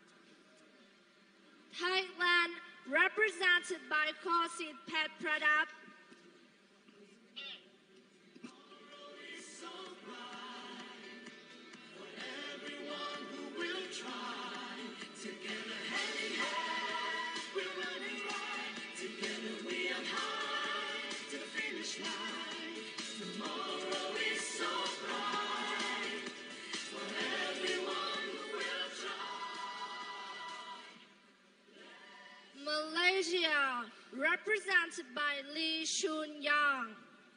Thailand represented by Khosit Phet Pradap. Together we are high to the Asia, represented by Lee Shun-young.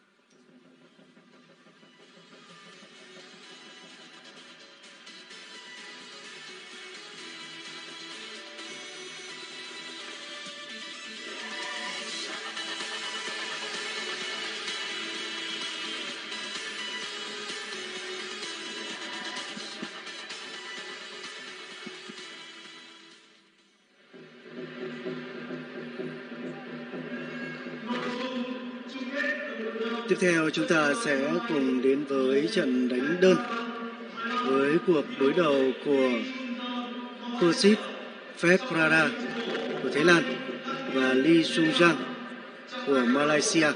Tiếp theo chúng ta sẽ cùng đến với trận đánh đơn với cuộc đối đầu của Kosit Phép Prada của Thái Lan và Lee Sung-jang của Malaysia.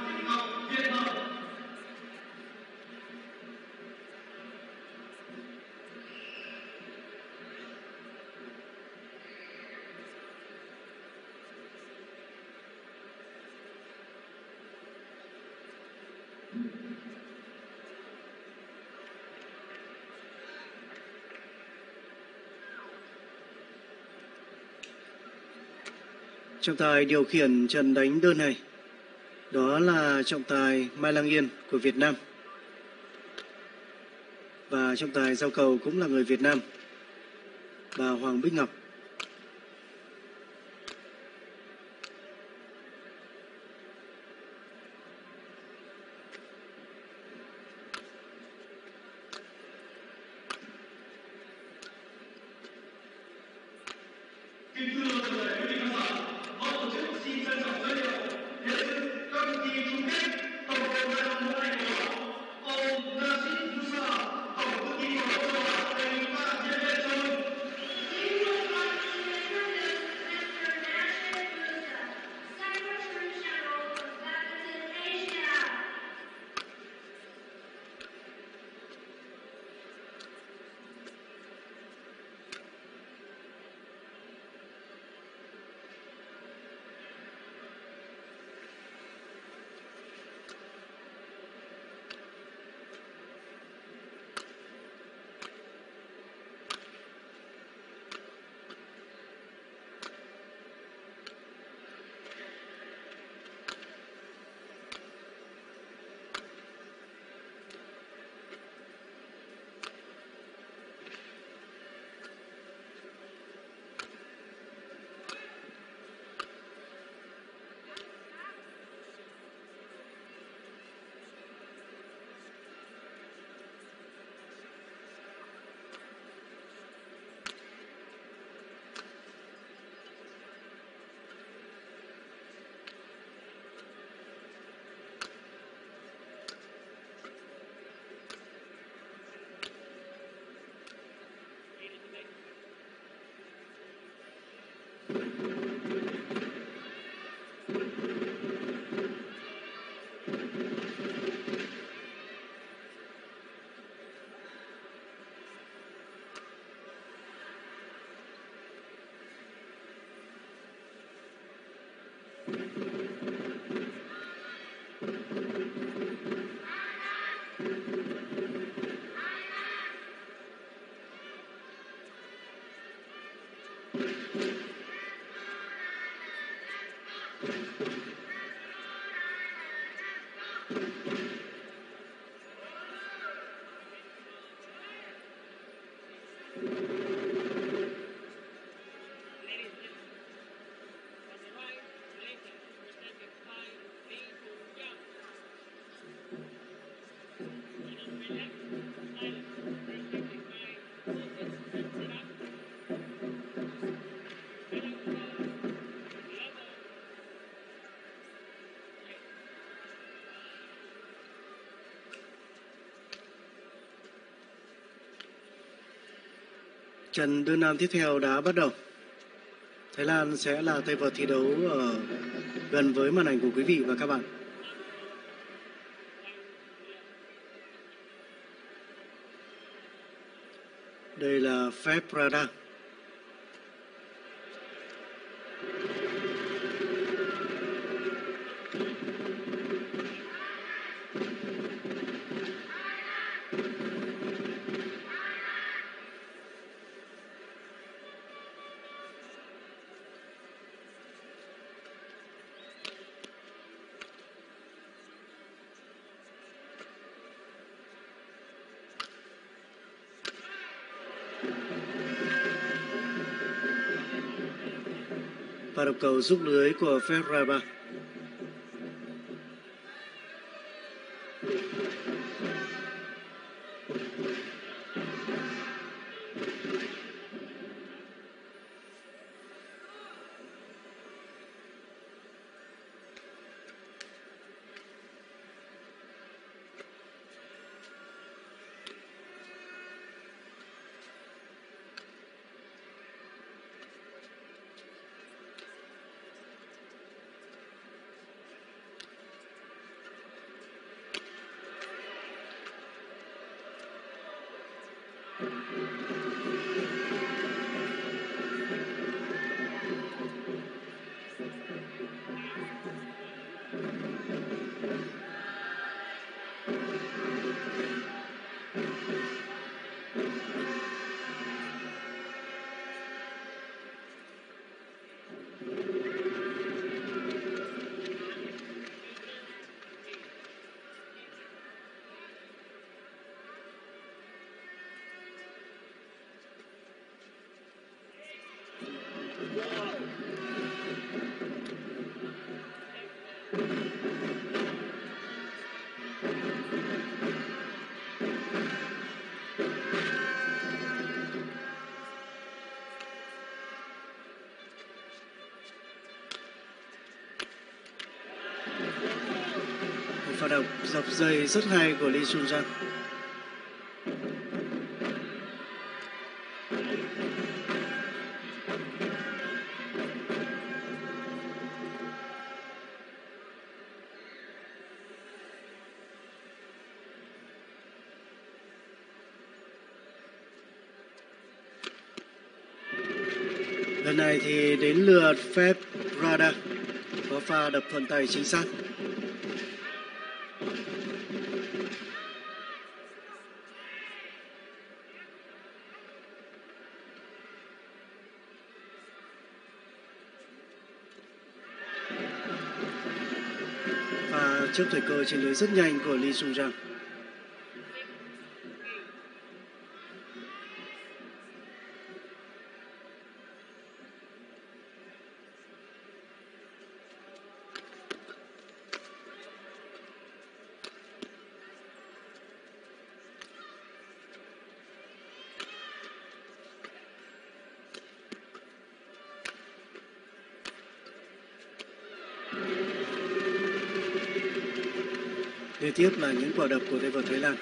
Trọng tài điều khiển trận đánh đơn này đó là trọng tài Mai Lang Yên của Việt Nam, và trọng tài giao cầu cũng là người Việt Nam, bà Hoàng Bích Ngọc. Trận đơn nam tiếp theo đã bắt đầu. Thái Lan sẽ là tay vợt thi đấu ở gần với màn ảnh của quý vị và các bạn. Đây là Phép Prada. pha đập cầu giúp lưới của Ferrara. Một pha đập dọc dây rất hay của Lee Sun Jang. Lần này thì đến lượt phép Rada có pha đập thuận tay chính xác. Pha trước thời cơ trên lưới rất nhanh của Lee Sun Jang. Liên tiếp là những quả đập của tay vợt Thái Lan.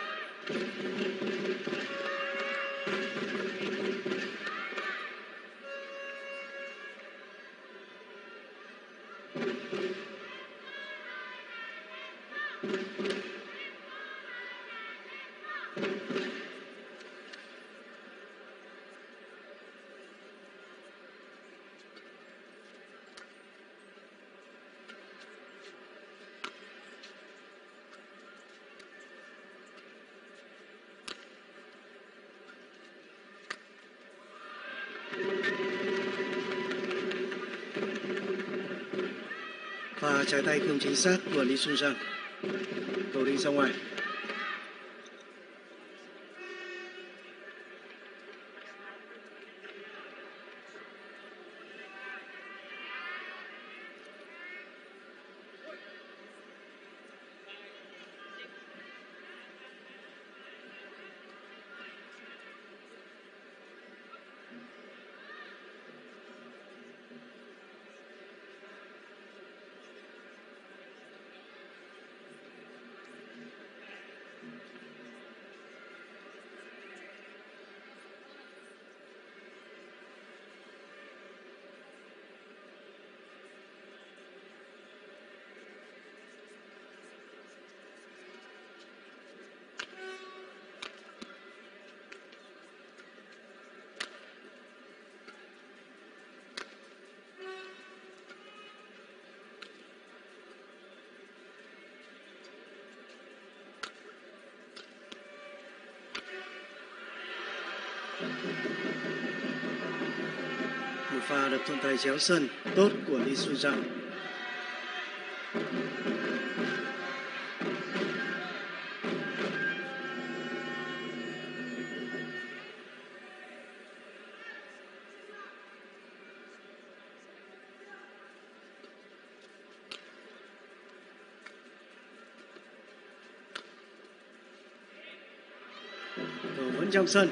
Và trái tay không chính xác của Lee Sun Jang. Cầu đi ra ngoài. Một pha đập thuận tay chéo sân tốt của Lee Sun Jang. vẫn trong sân.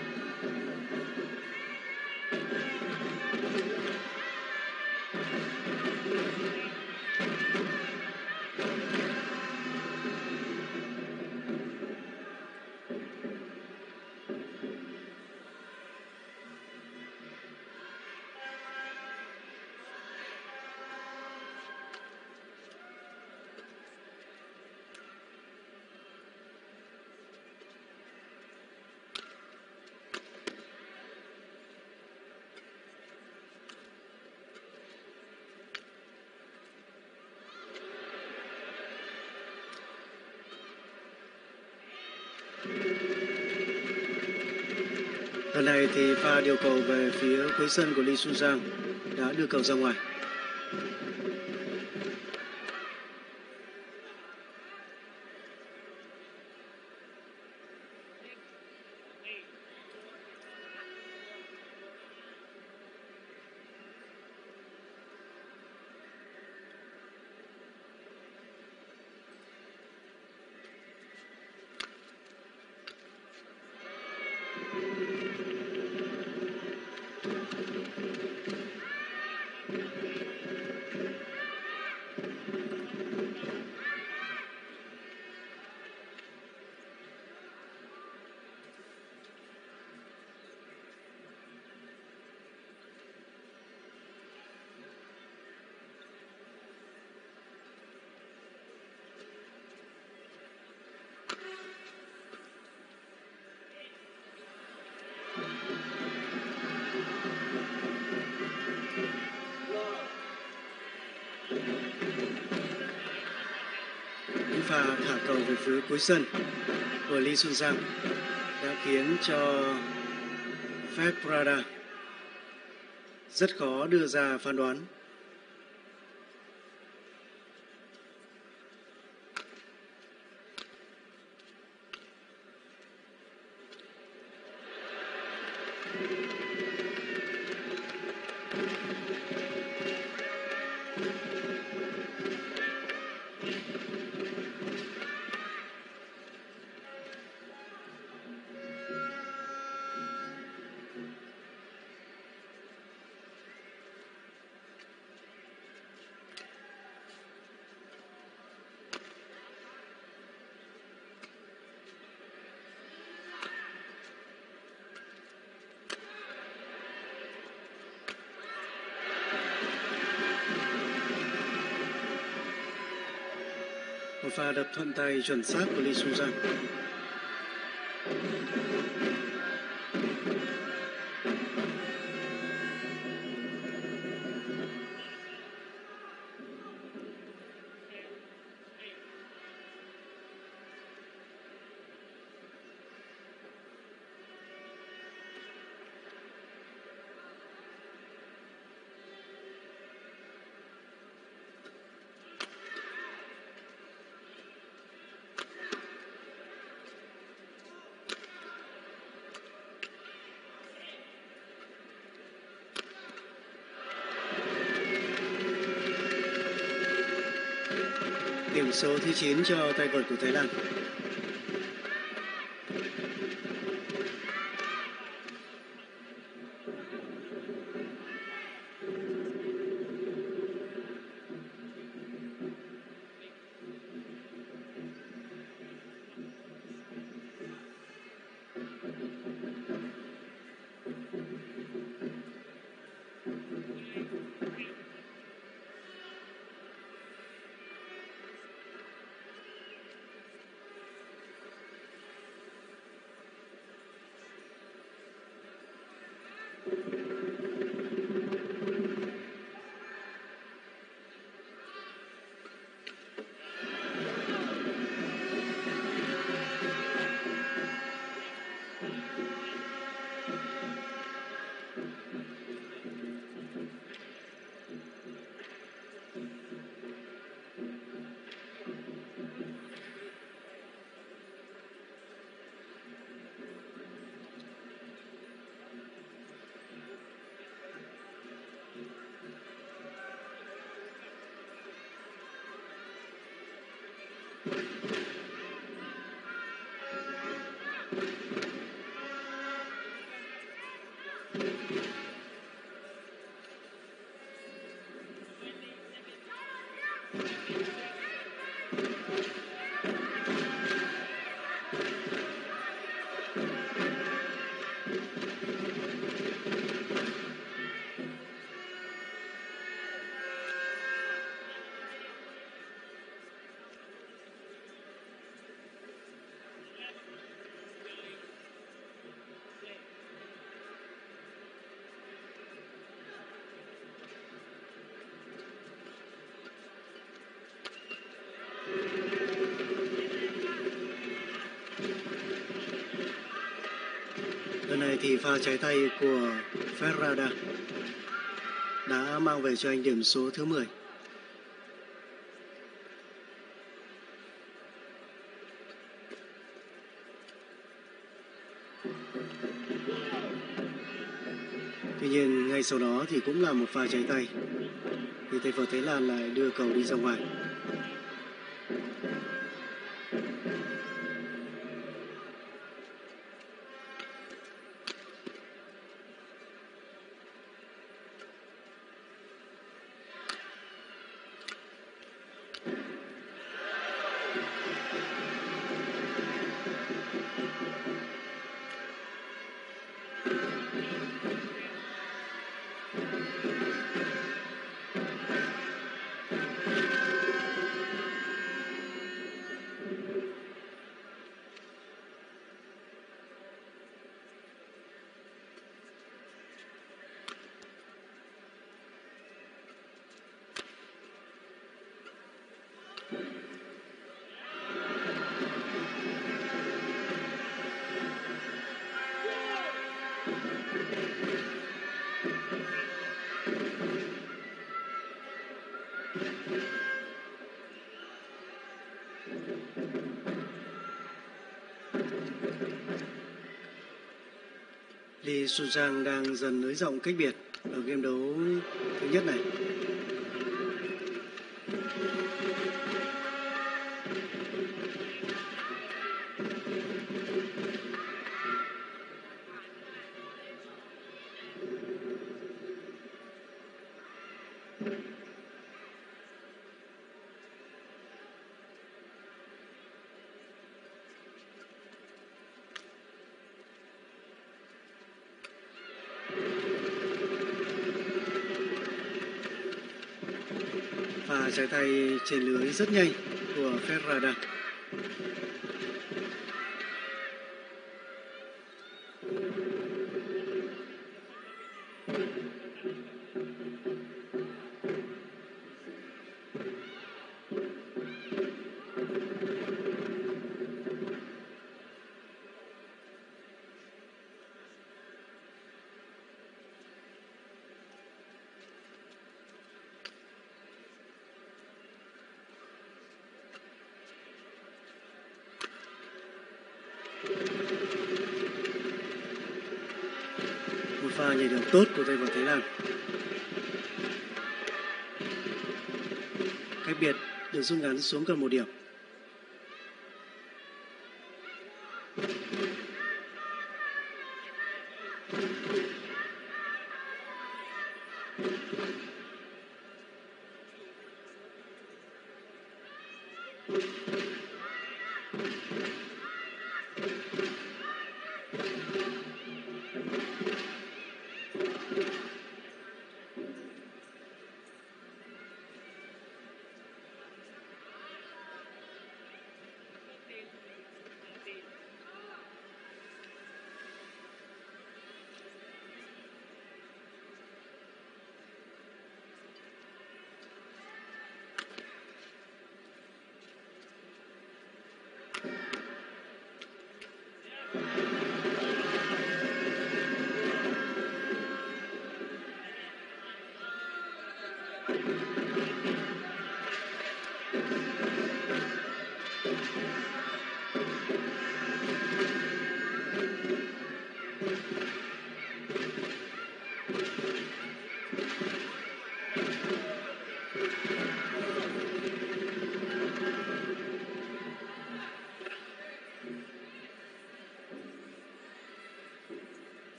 Lần này thì pha điều cầu về phía cuối sân của Lee Sun Giang đã đưa cầu ra ngoài. Những pha thả cầu về phía cuối sân của Lee Sun Giang đã khiến cho Fed Prada rất khó đưa ra phán đoán. Một pha đập thuận tay chuẩn xác của Lee Sun Giang. Điểm số thứ chín cho tay vợt của Thái Lan. Lần này thì pha trái tay của Ferrada đã mang về cho anh điểm số thứ mười. Tuy nhiên ngay sau đó thì cũng là một pha trái tay, thì tay vợt Thái Lan lại đưa cầu đi ra ngoài. Lee Sujang đang dần nới rộng cách biệt ở game đấu thứ nhất này. Pha trái tay trên lưới rất nhanh của Ferrada. Một pha nhảy điểm tốt của tay vợt Thái Lan. Cách biệt được rút ngắn xuống còn một điểm.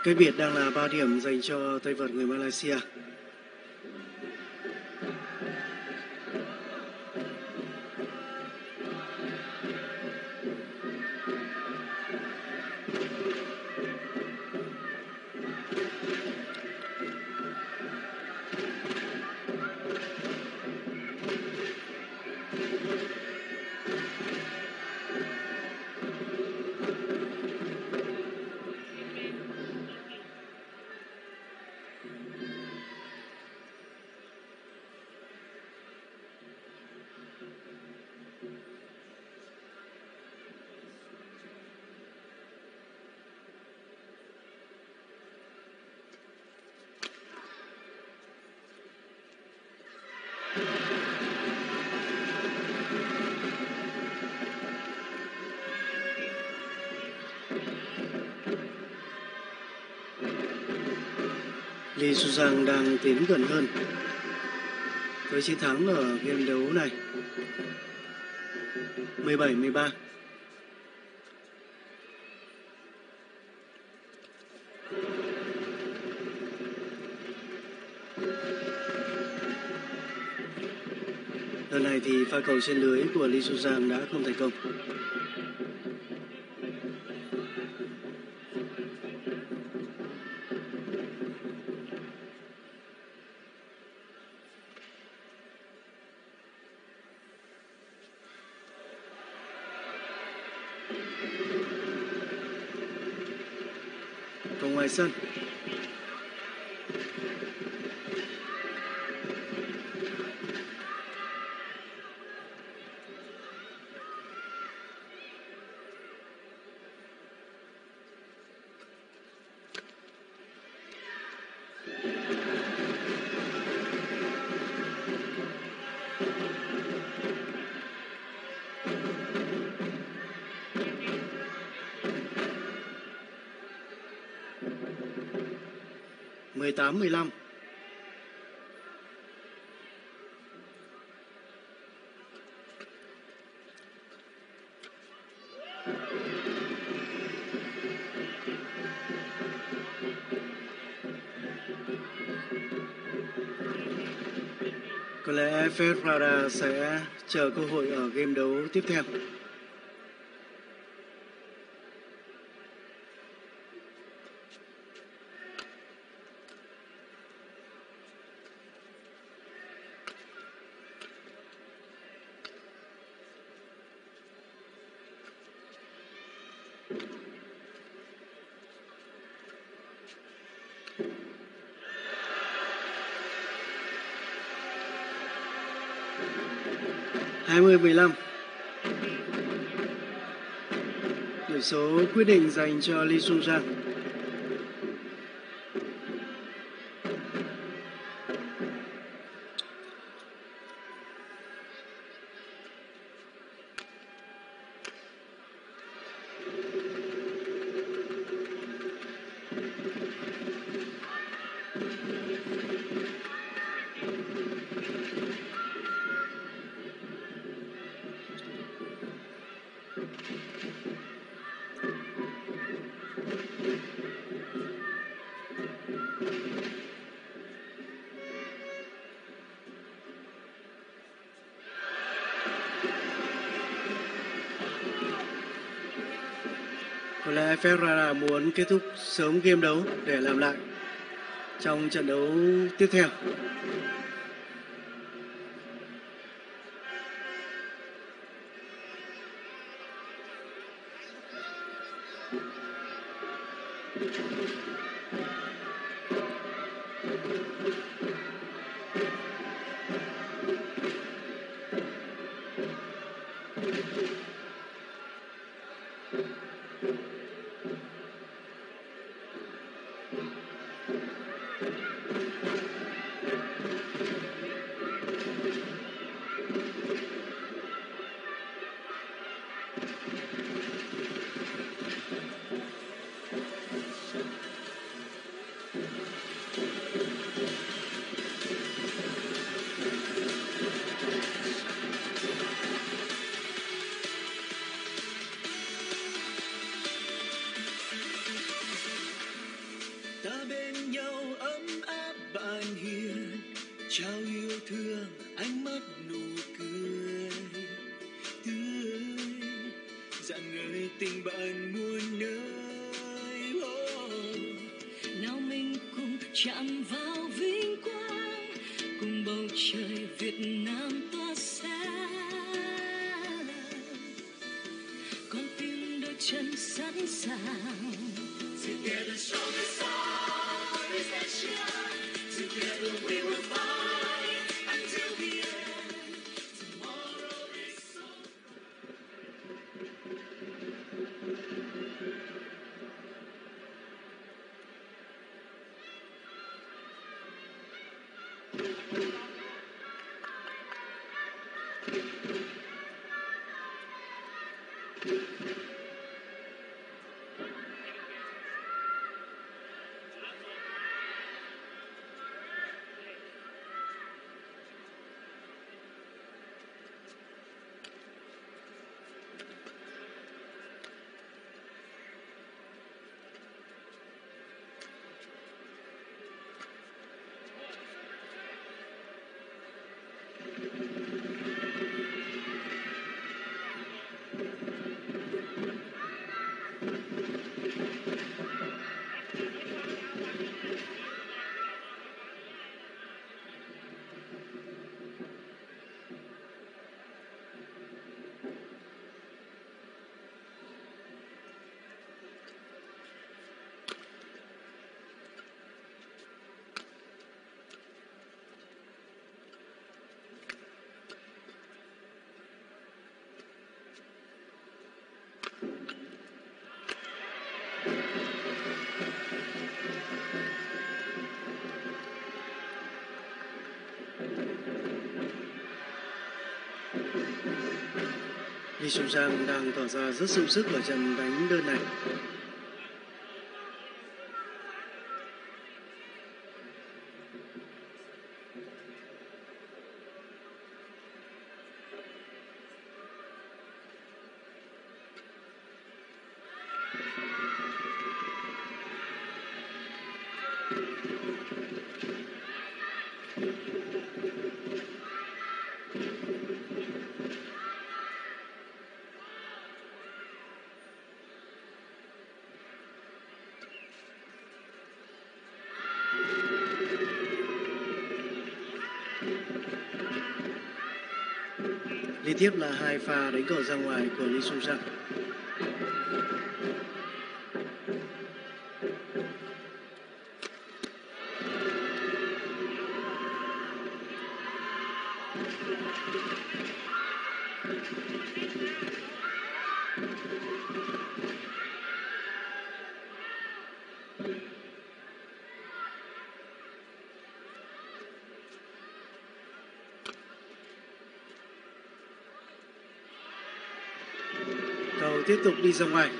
Cách biệt đang là ba điểm dành cho tay vợt người Malaysia. Lee Suzang đang tiến gần hơn với chiến thắng ở game đấu này mười bảy mười ba. Lần này thì pha cầu trên lưới của Lee Suzang đã không thành công. Cầu ngoài sân. mười tám mười lăm. Có lẽ Ferrara sẽ chờ cơ hội ở game đấu tiếp theo. hai mươi mười lăm. Điểm số quyết định dành cho Lee Suzang. Có lẽ Ferrara muốn kết thúc sớm game đấu để làm lại trong trận đấu tiếp theo. chạm vào vinh quang cùng bầu trời Việt Nam tỏa sáng. Con tim đôi chân sẵn sàng. Together strong as our is that shine. Together we will fight until the end. Tomorrow is so Lee Sung Sang đang tỏ ra rất sung sức ở trận đánh đơn này. Liên tiếp là hai pha đánh cầu ra ngoài của Lee Sung Sang. Cầu tiếp tục đi ra ngoài.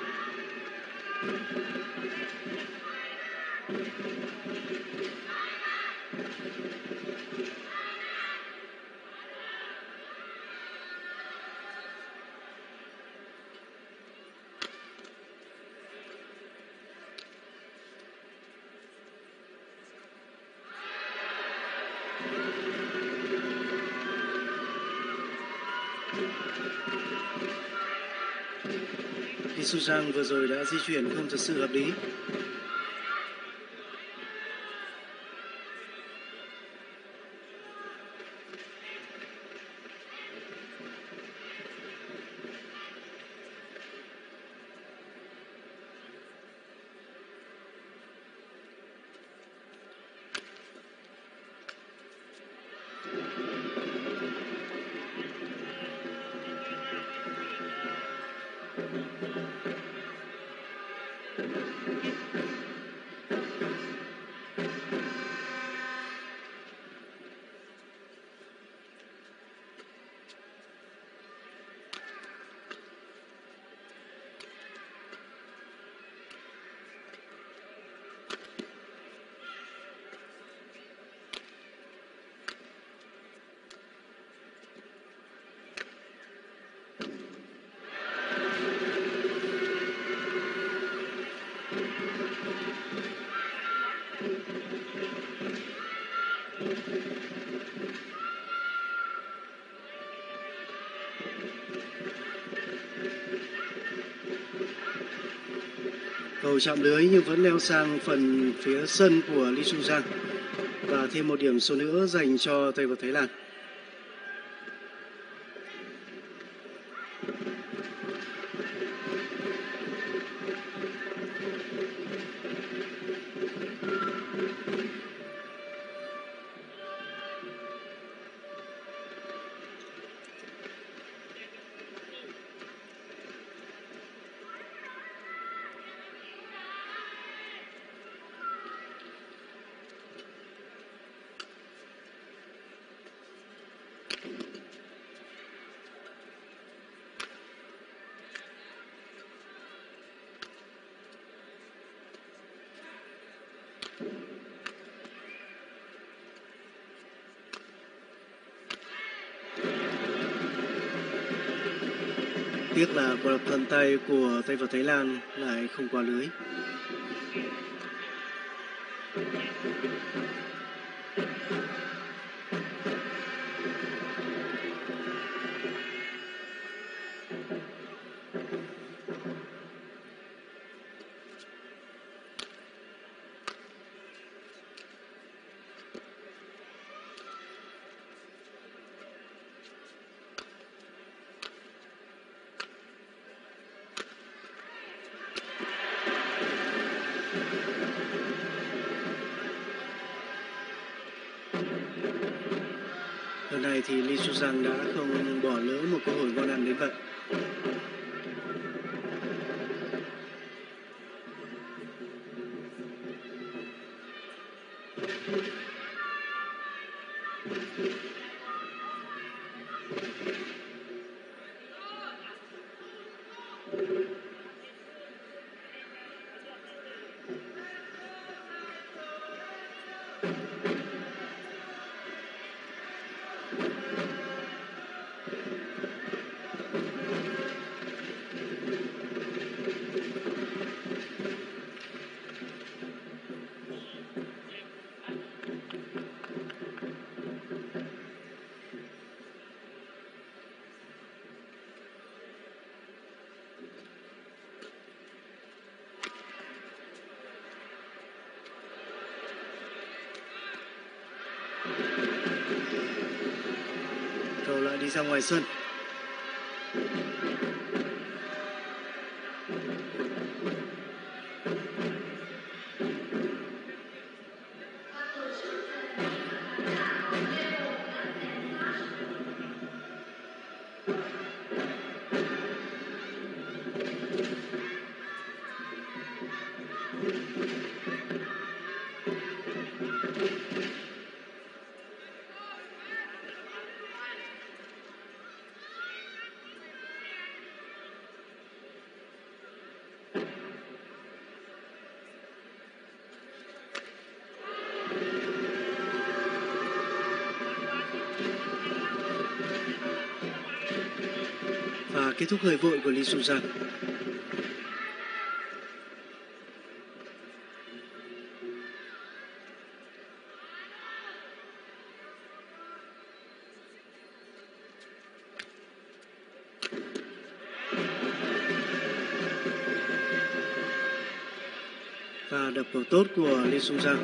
Lee Sung Sang vừa rồi đã di chuyển không thật sự hợp lý. Cầu chạm lưới nhưng vẫn leo sang phần phía sân của Lee Su Giang. Và thêm một điểm số nữa dành cho tay vợt Thái Lan. Tiếc là quả đập thuận tay của tay vợt Thái Lan lại không qua lưới. Lần này thì Lee Su Giang đã không bỏ lỡ một cơ hội ngon ăn đến vậy. Cầu lại đi ra ngoài sân. Và kết thúc hơi vội của Lee Su Giang. Và đập cầu tốt của Lee Su Giang.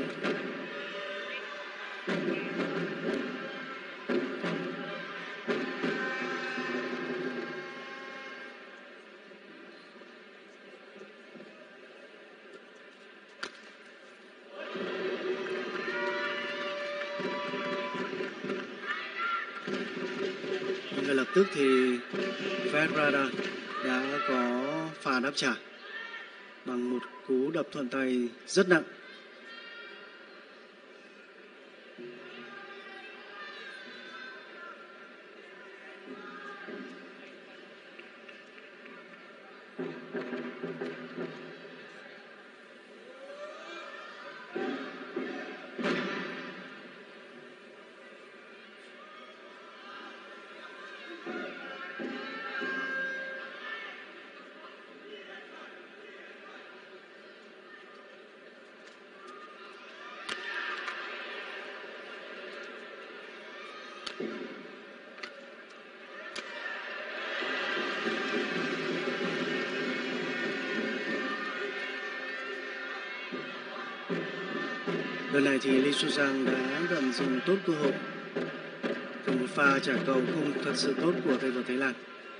Ngay lập tức thì Ferrara đã có pha đáp trả bằng một cú đập thuận tay rất nặng. Lần này thì Lee Su Giang đã tận dụng tốt cơ hội từ một pha trả cầu không thật sự tốt của tay vợt Thái Lan.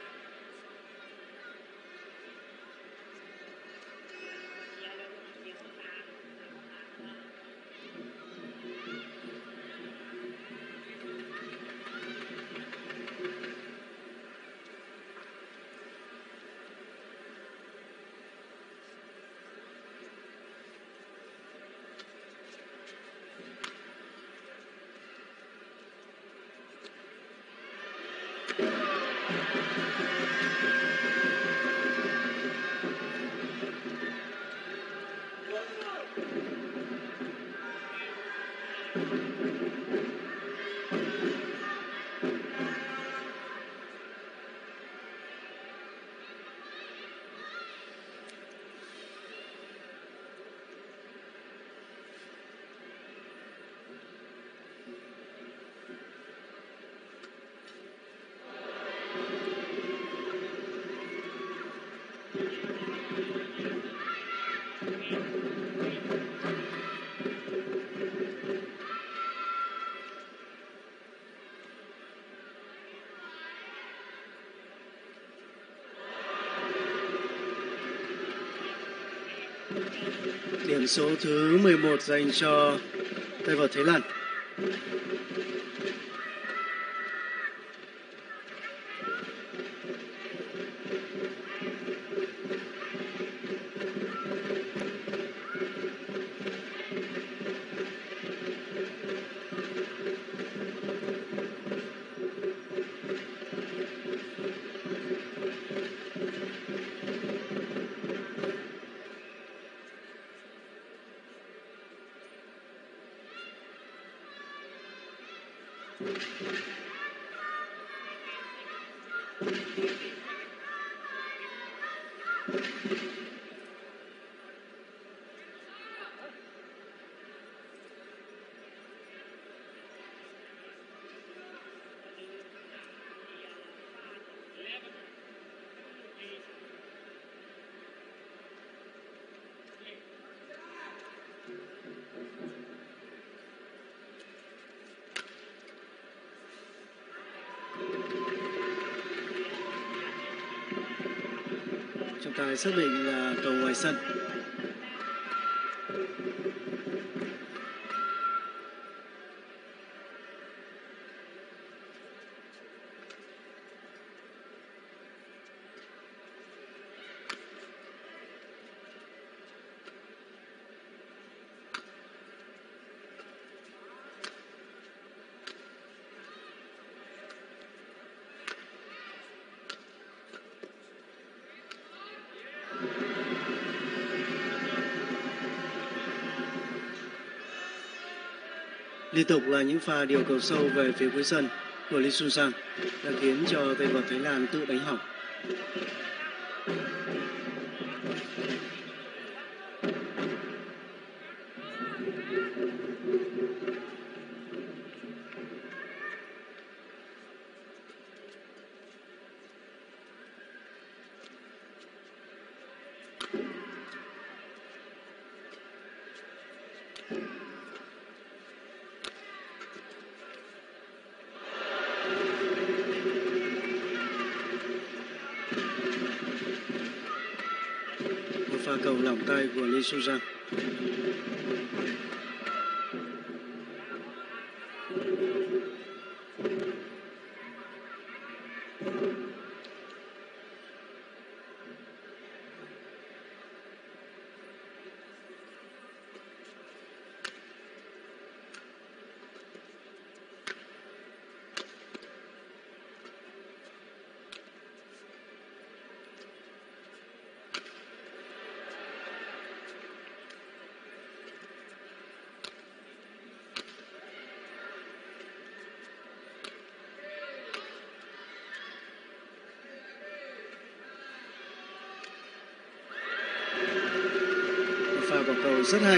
Điểm số thứ mười một dành cho tay vợt Thái Lan. Trọng tài xác định là cầu ngoài sân. Liên tục là những pha điều cầu sâu về phía cuối sân của Lee Su Giang đã khiến cho tay vợt Thái Lan tự đánh hỏng. Pha cầu lỏng tay của Lee Su Giang. Pha bỏ cầu rất hay.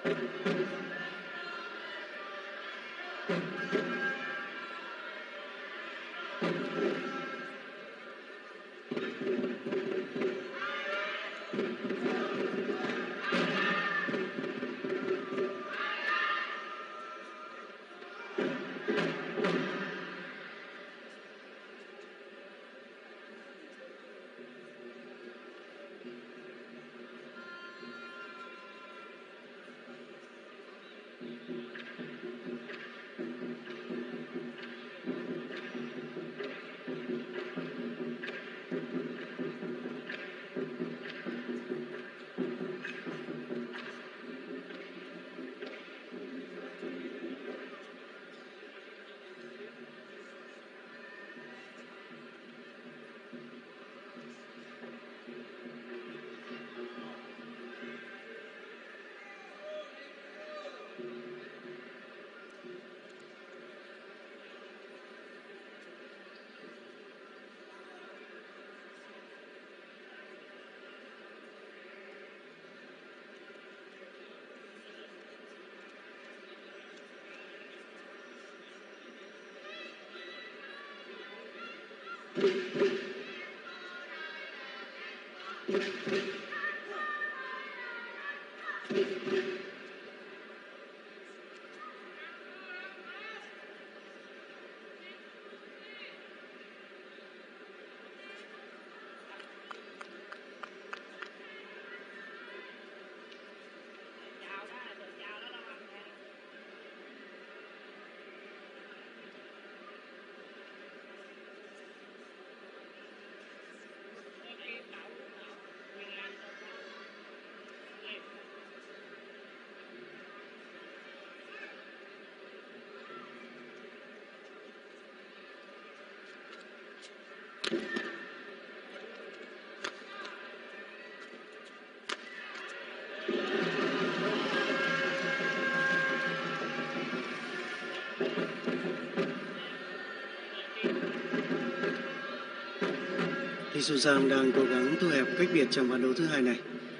Thì Susan đang cố gắng thu hẹp cách biệt trong ván đấu thứ hai này.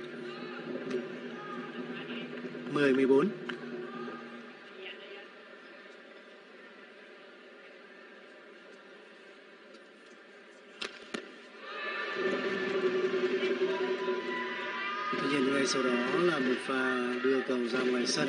mười mười bốn. Tuy nhiên ngay sau đó là một pha đưa cầu ra ngoài sân.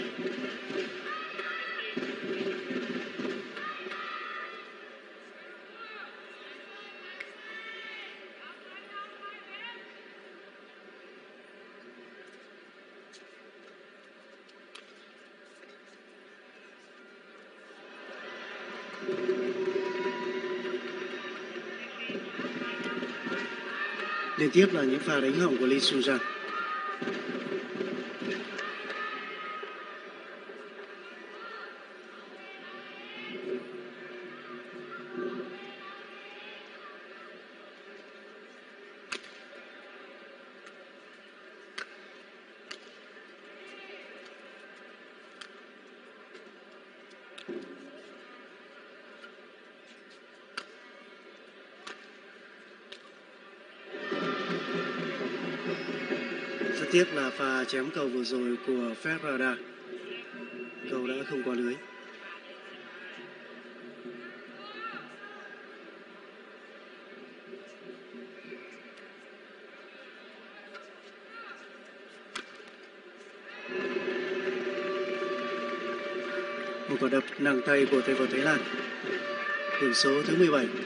Liên tiếp là những pha đánh hỏng của Lee Sung-jae. Rất tiếc là pha chém cầu vừa rồi của Ferrada. Cầu đã không qua lưới. Một quả đập nặng tay của tay vợt Thái Lan. Điểm số thứ mười bảy.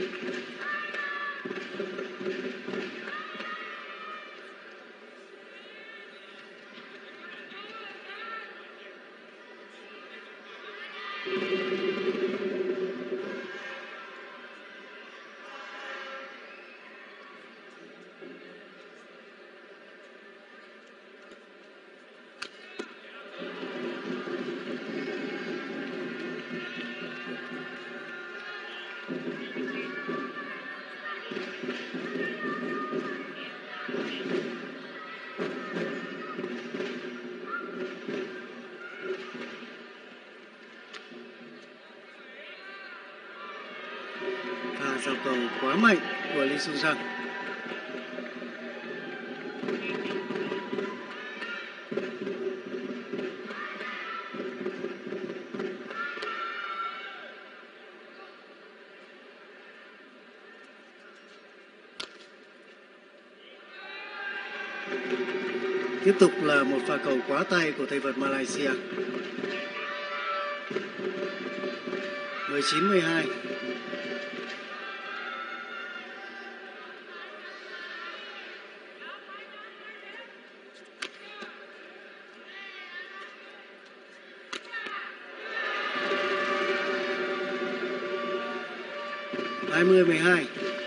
Pha giao cầu quá mạnh của Lee Sung-jae. Tiếp tục là một pha cầu quá tay của tay vợt Malaysia. mười chín mười hai. hai mươi mười hai.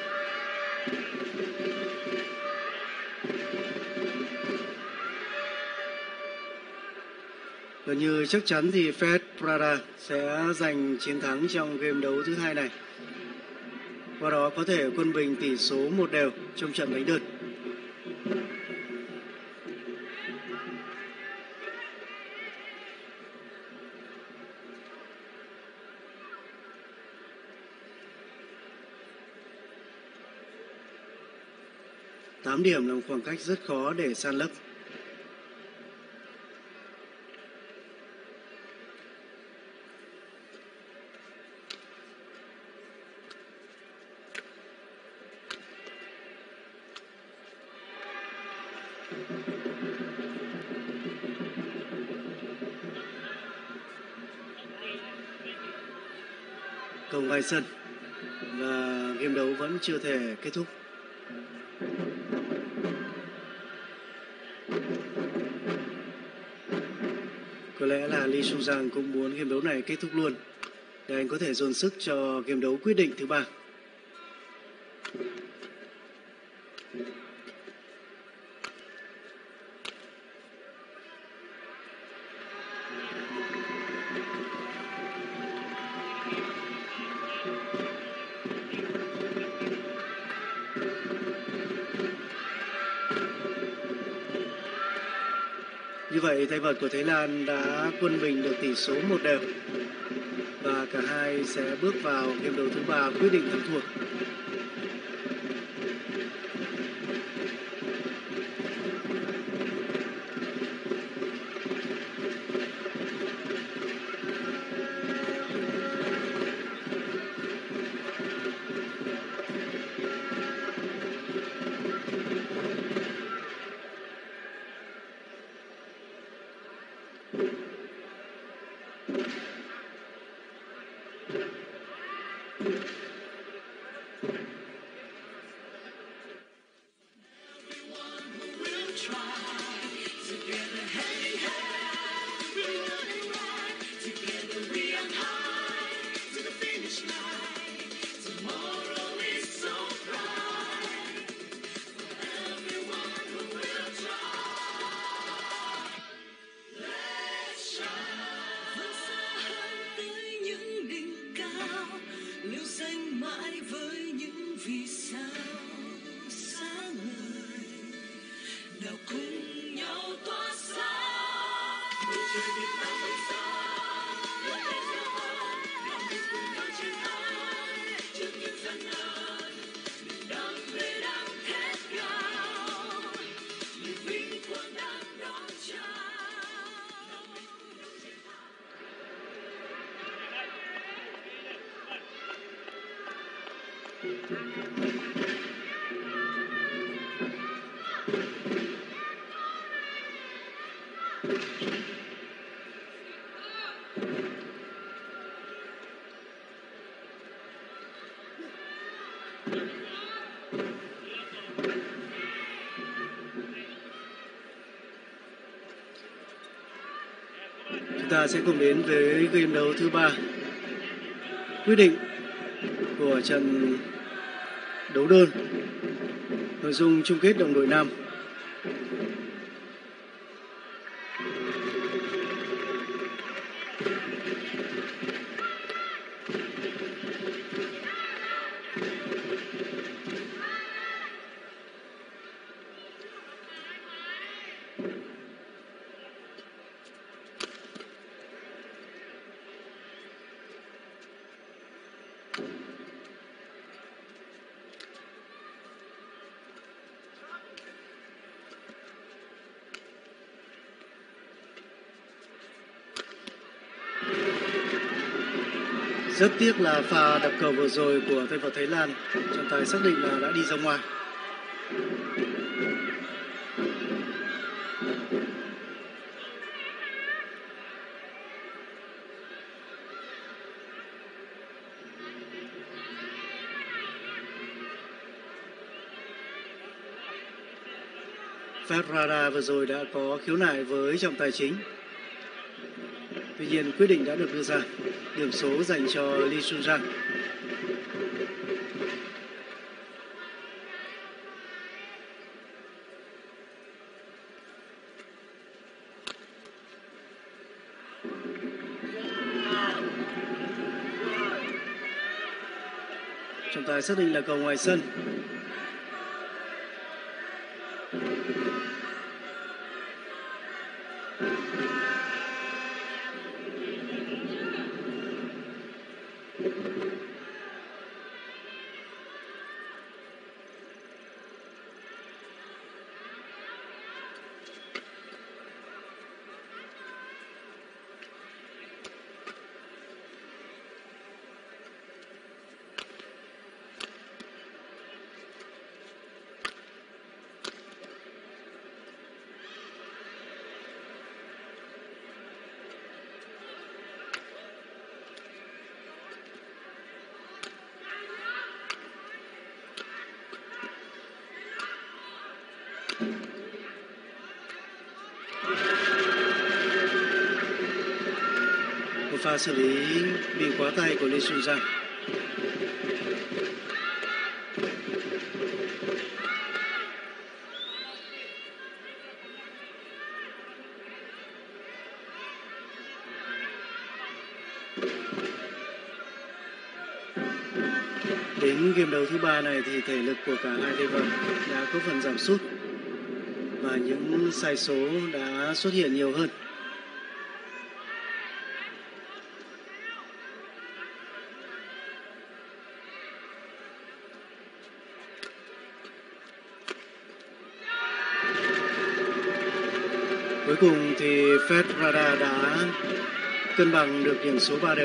Gần như chắc chắn thì Fed Prada sẽ giành chiến thắng trong game đấu thứ hai này. Qua đó có thể quân bình tỷ số một đều trong trận đánh đơn. tám điểm là một khoảng cách rất khó để san lấp. Cầu ngoài sân và game đấu vẫn chưa thể kết thúc. Có lẽ là Lee Sung Giang cũng muốn game đấu này kết thúc luôn để anh có thể dồn sức cho game đấu quyết định thứ ba. Như vậy tay vợt của Thái Lan đã quân bình được tỷ số một đều và cả hai sẽ bước vào game đấu thứ ba quyết định thắng thua. Chúng ta sẽ cùng đến với game đấu thứ ba quyết định của trận đấu đơn nội dung chung kết đồng đội nam. Rất tiếc là pha đập cầu vừa rồi của tay vợt Thái Lan, trọng tài xác định là đã đi ra ngoài. Ferrara vừa rồi đã có khiếu nại với trọng tài chính. Tuy nhiên quyết định đã được đưa ra, điểm số dành cho Lee Sung-jae. Trọng tài xác định là cầu ngoài sân. Một pha xử lý bị quá tay của Lee Sung-jae. Đến game đấu thứ ba này thì thể lực của cả hai tay vợt đã có phần giảm sút và những sai số đã xuất hiện nhiều hơn. Cuối cùng thì Ferrara đã cân bằng được điểm số ba đều.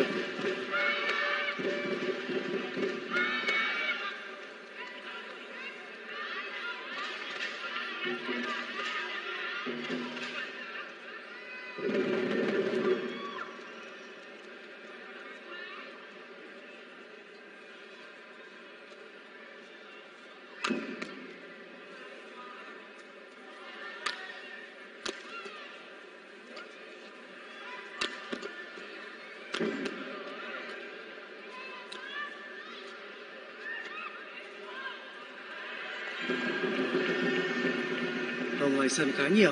Cầu ngoài sân khá nhiều.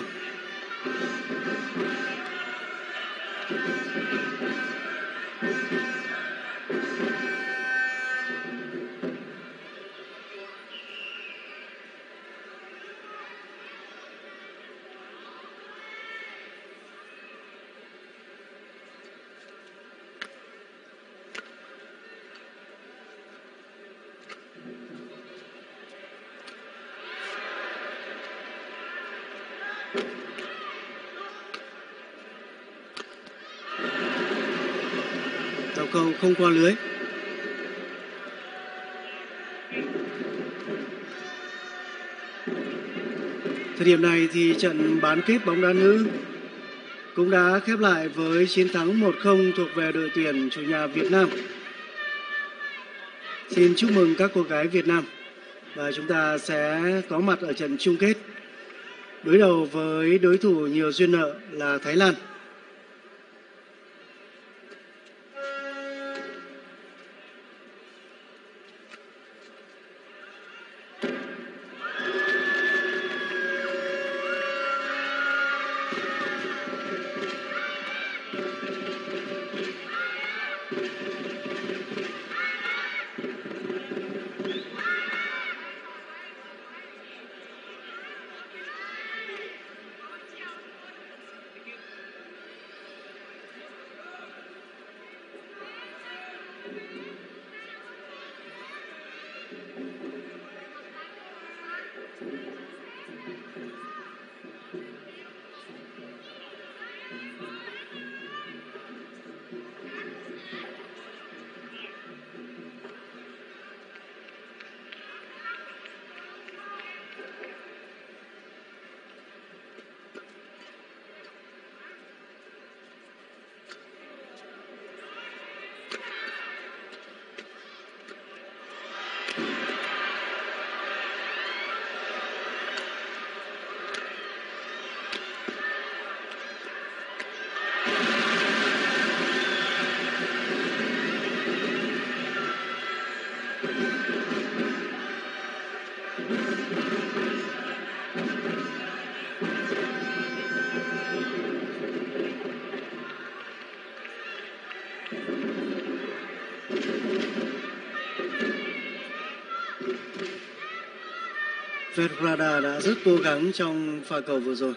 Giao cầu không qua lưới. Thời điểm này thì trận bán kết bóng đá nữ cũng đã khép lại với chiến thắng một không thuộc về đội tuyển chủ nhà Việt Nam. Xin chúc mừng các cô gái Việt Nam và chúng ta sẽ có mặt ở trận chung kết đối đầu với đối thủ nhiều duyên nợ là Thái Lan. Vergrada đã rất cố gắng trong pha cầu vừa rồi.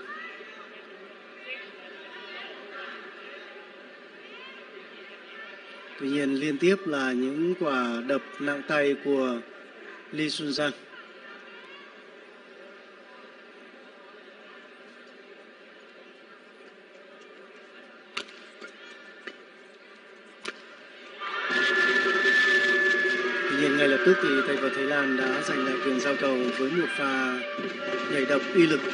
Tuy nhiên liên tiếp là những quả đập nặng tay của Lee Sun Giang. Tuy nhiên ngay lập tức thì tay vợt Thái Lan đã giành lại quyền giao cầu với một pha nhảy đập uy lực.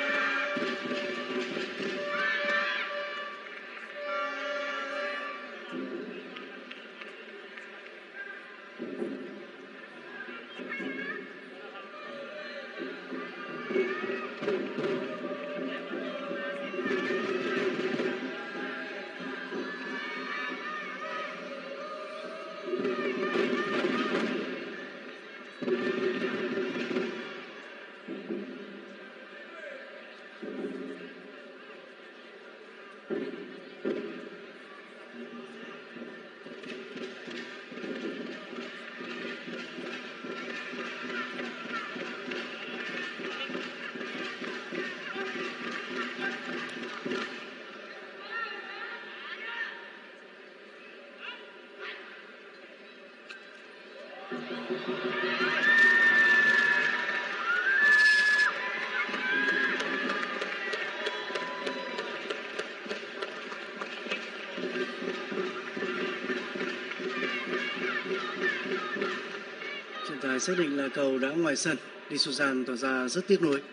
Trọng tài xác định là cầu đã ngoài sân. Lee Sun Giang tỏ ra rất tiếc nuối.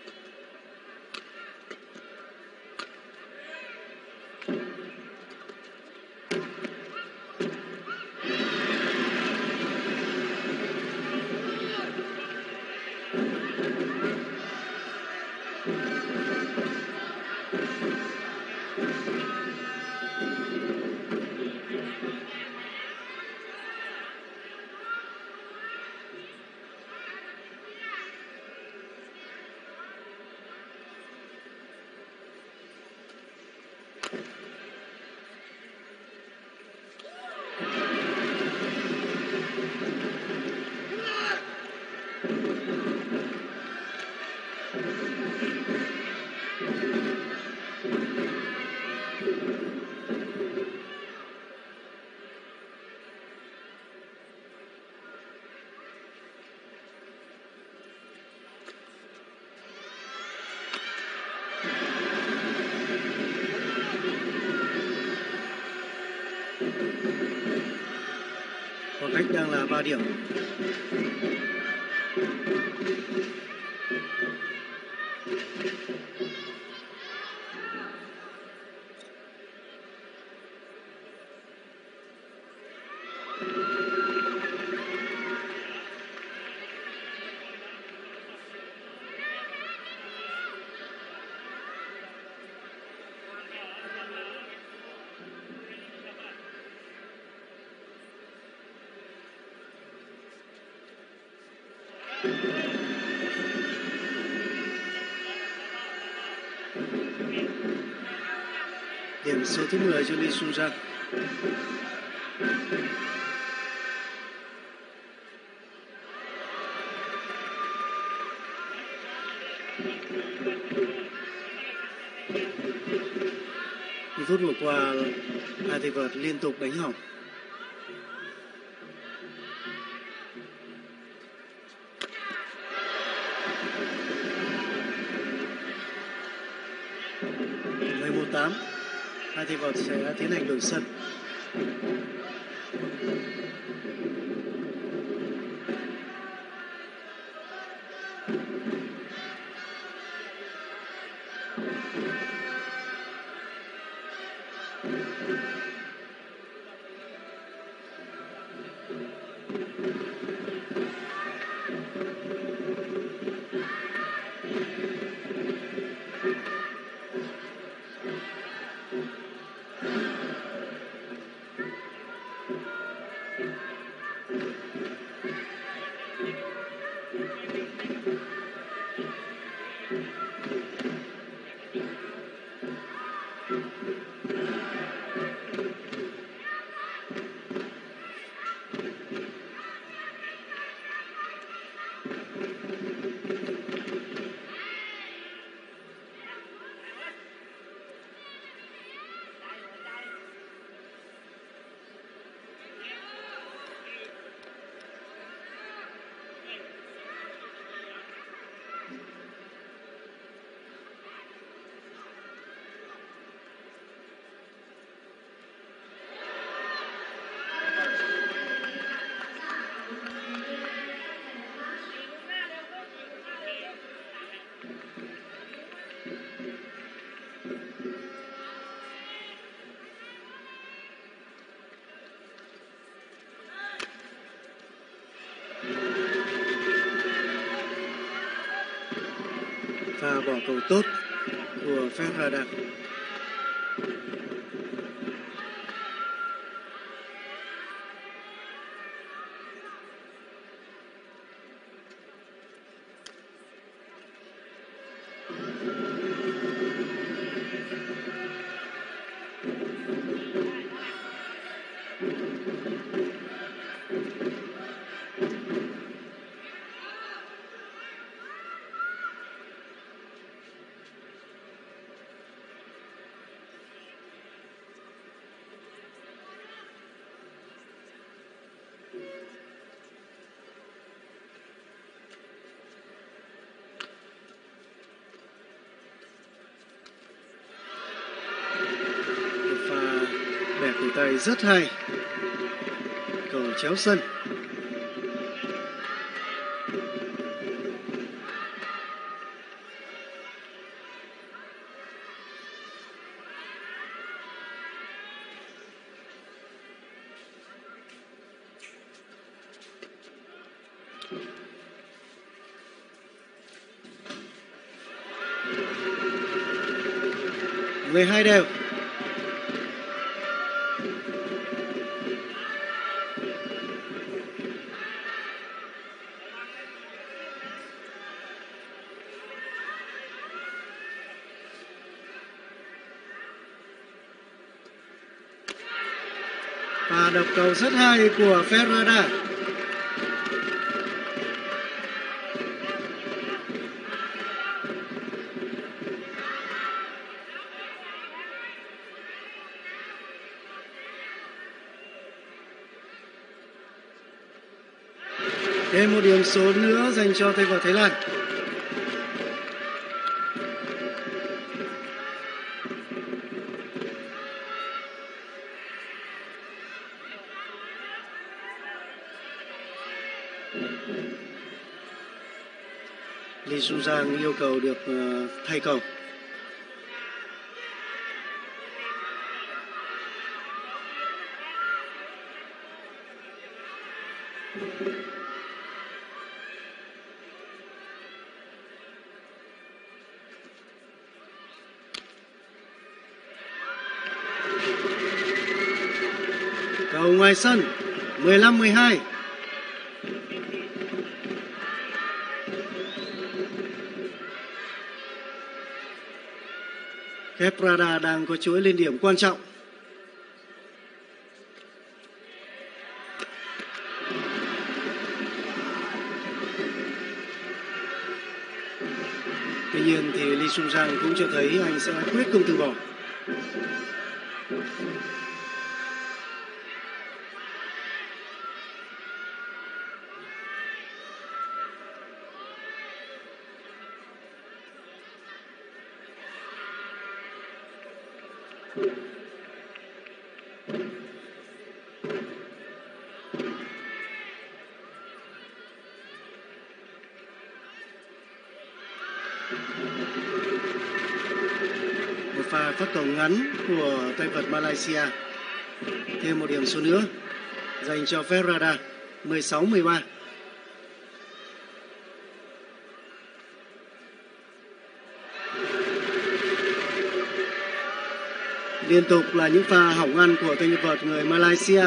Khoảng cách đang là ba điểm. Điểm số thứ mười cho Lee Sun Giang. Những phút vừa qua, hai tay vợt liên tục đánh hỏng. mười một tám, hai tay vợt sẽ tiến hành đổi sân. Pha bỏ cầu tốt của Ferrada. Bẻ cổ tay rất hay, cầu chéo sân. mười hai đều. Và đập cầu rất hay của Ferrada. Thêm một điểm số nữa dành cho tay vợt Thái Lan. Lee Sung Giang yêu cầu được uh, thay cầu. Cầu ngoài sân, mười lăm mười hai. Ferrada đang có chuỗi lên điểm quan trọng. Tuy nhiên thì Lee Sung Giang cũng cho thấy anh sẽ quyết không từ bỏ. Một pha phát cầu ngắn của tay vợt Malaysia. Thêm một điểm số nữa dành cho Ferrada, mười sáu mười ba. Liên tục là những pha hỏng ăn của tay vợt người Malaysia.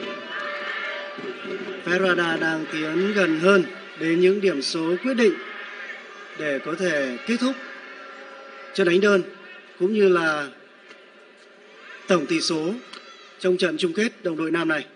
Ferrada đang tiến gần hơn đến những điểm số quyết định để có thể kết thúc trận đánh đơn cũng như là tổng tỷ số trong trận chung kết đồng đội nam này.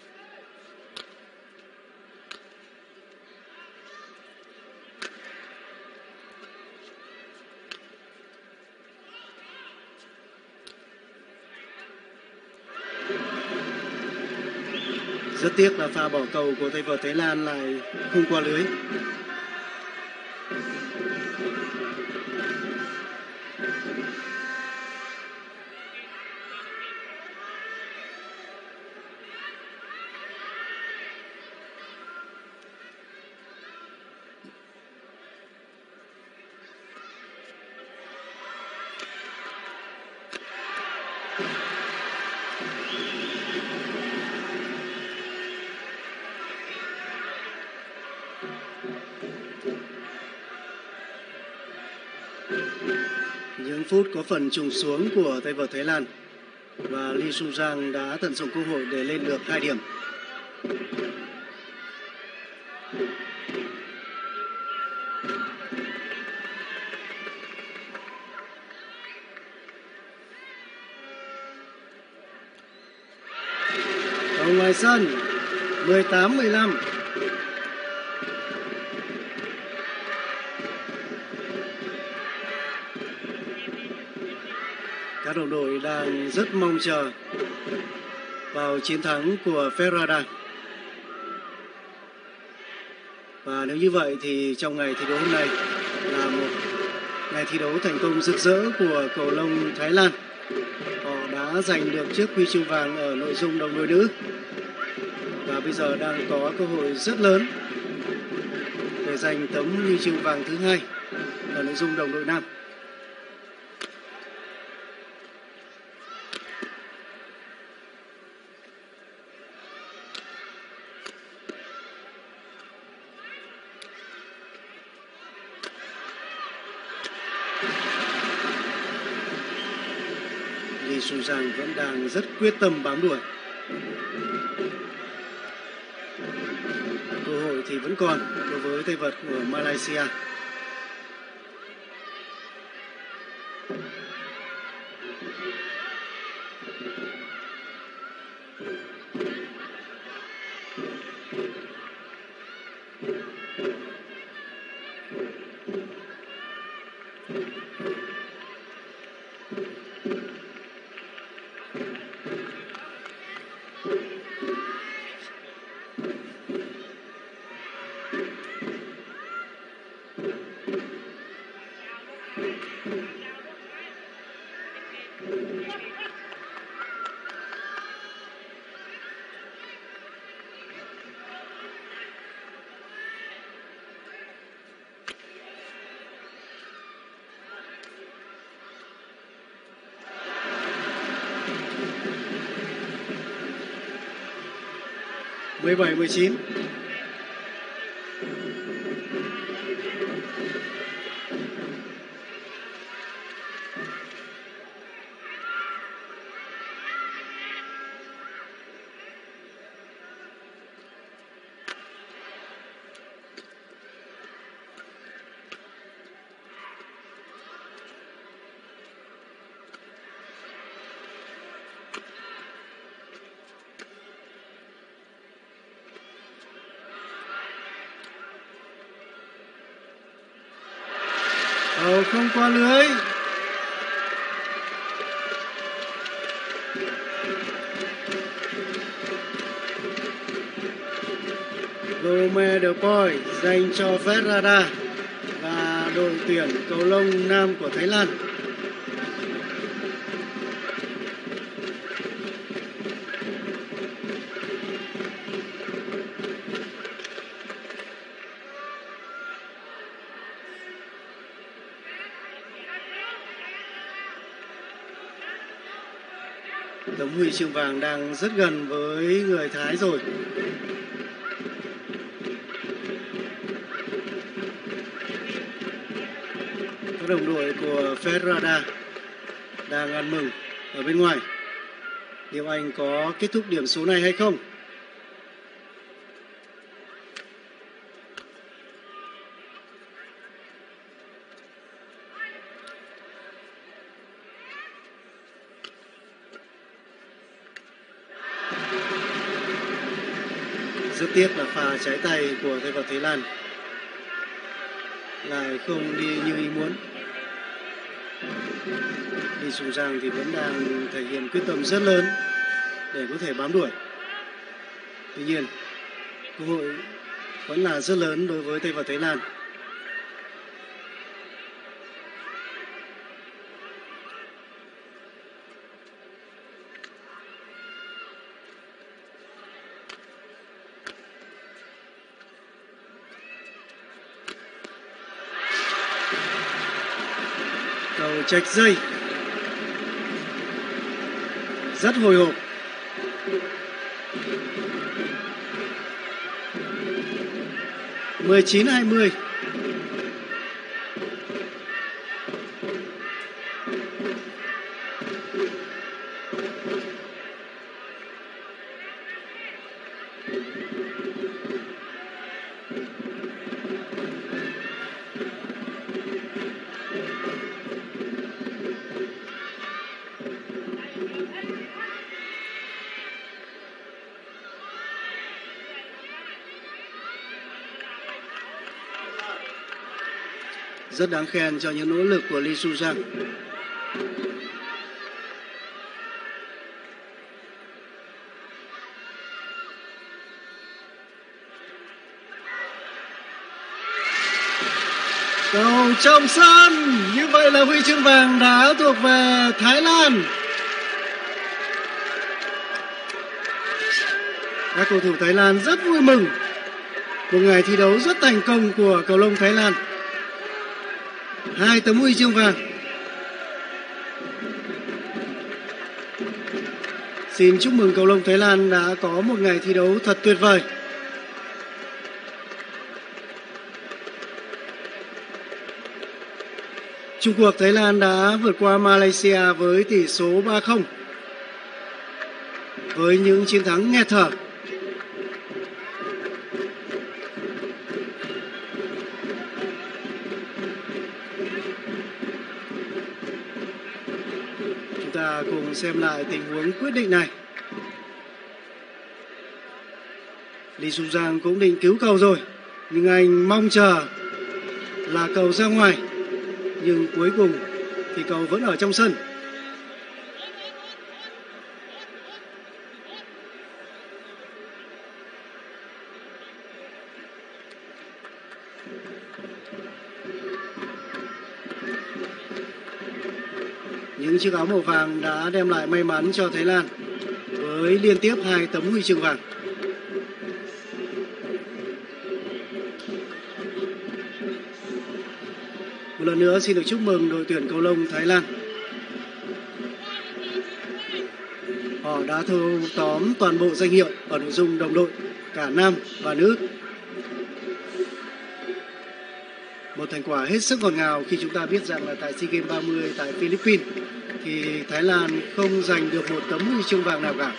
Rất tiếc là pha bỏ cầu của tay vợt Thái Lan lại không qua lưới. Những phút có phần trùng xuống của tay vợt Thái Lan và Lee Sung Giang đã tận dụng cơ hội để lên được hai điểm. Cầu ngoài sân mười tám mười lăm. Các đồng đội đang rất mong chờ vào chiến thắng của Ferrara. Và nếu như vậy thì trong ngày thi đấu hôm nay là một ngày thi đấu thành công rực rỡ của cầu lông Thái Lan. Họ đã giành được chiếc huy chương vàng ở nội dung đồng đội nữ và bây giờ đang có cơ hội rất lớn để giành tấm huy chương vàng thứ hai ở nội dung đồng đội nam. Lee Sung Giang vẫn đang rất quyết tâm bám đuổi. Cơ hội thì vẫn còn đối với tay vợt của Malaysia. mười bảy mười chín. Cầu không qua lưới. Gome De Poi dành cho Ferrara và đội tuyển cầu lông nam của Thái Lan. Tấm huy chương vàng đang rất gần với người Thái rồi. Các đồng đội của Ferrara đang ăn mừng ở bên ngoài. Liệu anh có kết thúc điểm số này hay không? Rất tiếc là pha trái tay của tay vợt Thái Lan lại không đi như ý muốn. Lee Sung Giang thì vẫn đang thể hiện quyết tâm rất lớn để có thể bám đuổi. Tuy nhiên, cơ hội vẫn là rất lớn đối với tay vợt Thái Lan. Cầu chệch dây. rất hồi hộp. mười chín hai mươi. Rất đáng khen cho những nỗ lực của Lee Su Giang. Cầu trong sân, như vậy là huy chương vàng đã thuộc về Thái Lan. Các cầu thủ Thái Lan rất vui mừng. Một ngày thi đấu rất thành công của cầu lông Thái Lan. Hai tấm huy chương vàng. Xin chúc mừng cầu lông Thái Lan đã có một ngày thi đấu thật tuyệt vời. Chung cuộc Thái Lan đã vượt qua Malaysia với tỷ số ba không. Với những chiến thắng nghẹt thở. Chúng ta cùng xem lại tình huống quyết định này. Lee Su Giang cũng định cứu cầu rồi, nhưng anh mong chờ là cầu ra ngoài. Nhưng cuối cùng thì cầu vẫn ở trong sân. Những chiếc áo màu vàng đã đem lại may mắn cho Thái Lan với liên tiếp hai tấm huy chương vàng. Một lần nữa xin được chúc mừng đội tuyển cầu lông Thái Lan. Họ đã thâu tóm toàn bộ danh hiệu ở nội dung đồng đội cả nam và nữ. Một thành quả hết sức ngọt ngào khi chúng ta biết rằng là tại SEA Games ba mươi tại Philippines thì Thái Lan không giành được một tấm huy chương vàng nào cả.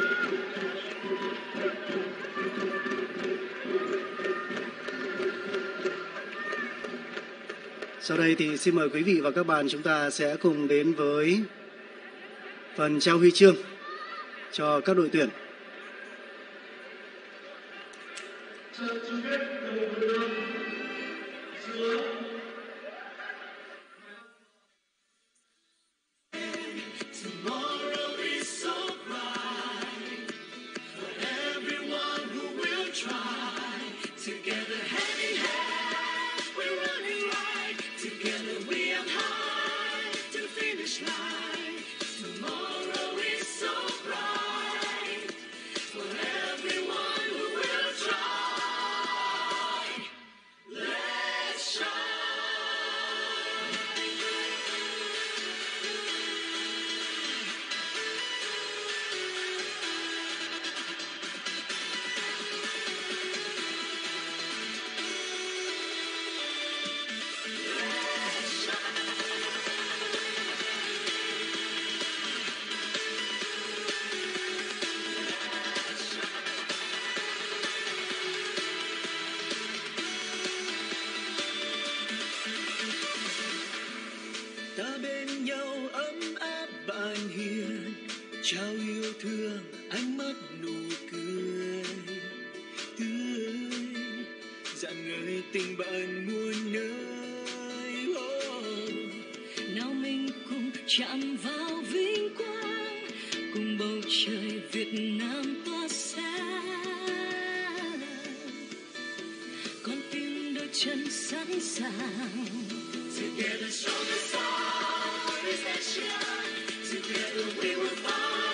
Sau đây thì xin mời quý vị và các bạn chúng ta sẽ cùng đến với phần trao huy chương cho các đội tuyển. trao yêu thương ánh mắt nụ cười tươi rạng ngời tình bạn muôn nơi. Oh. Nào mình cùng chạm vào vinh quang cùng bầu trời Việt Nam tỏa sáng, con tim đôi chân sẵn sàng. Together strong as always that shine. Together we will find.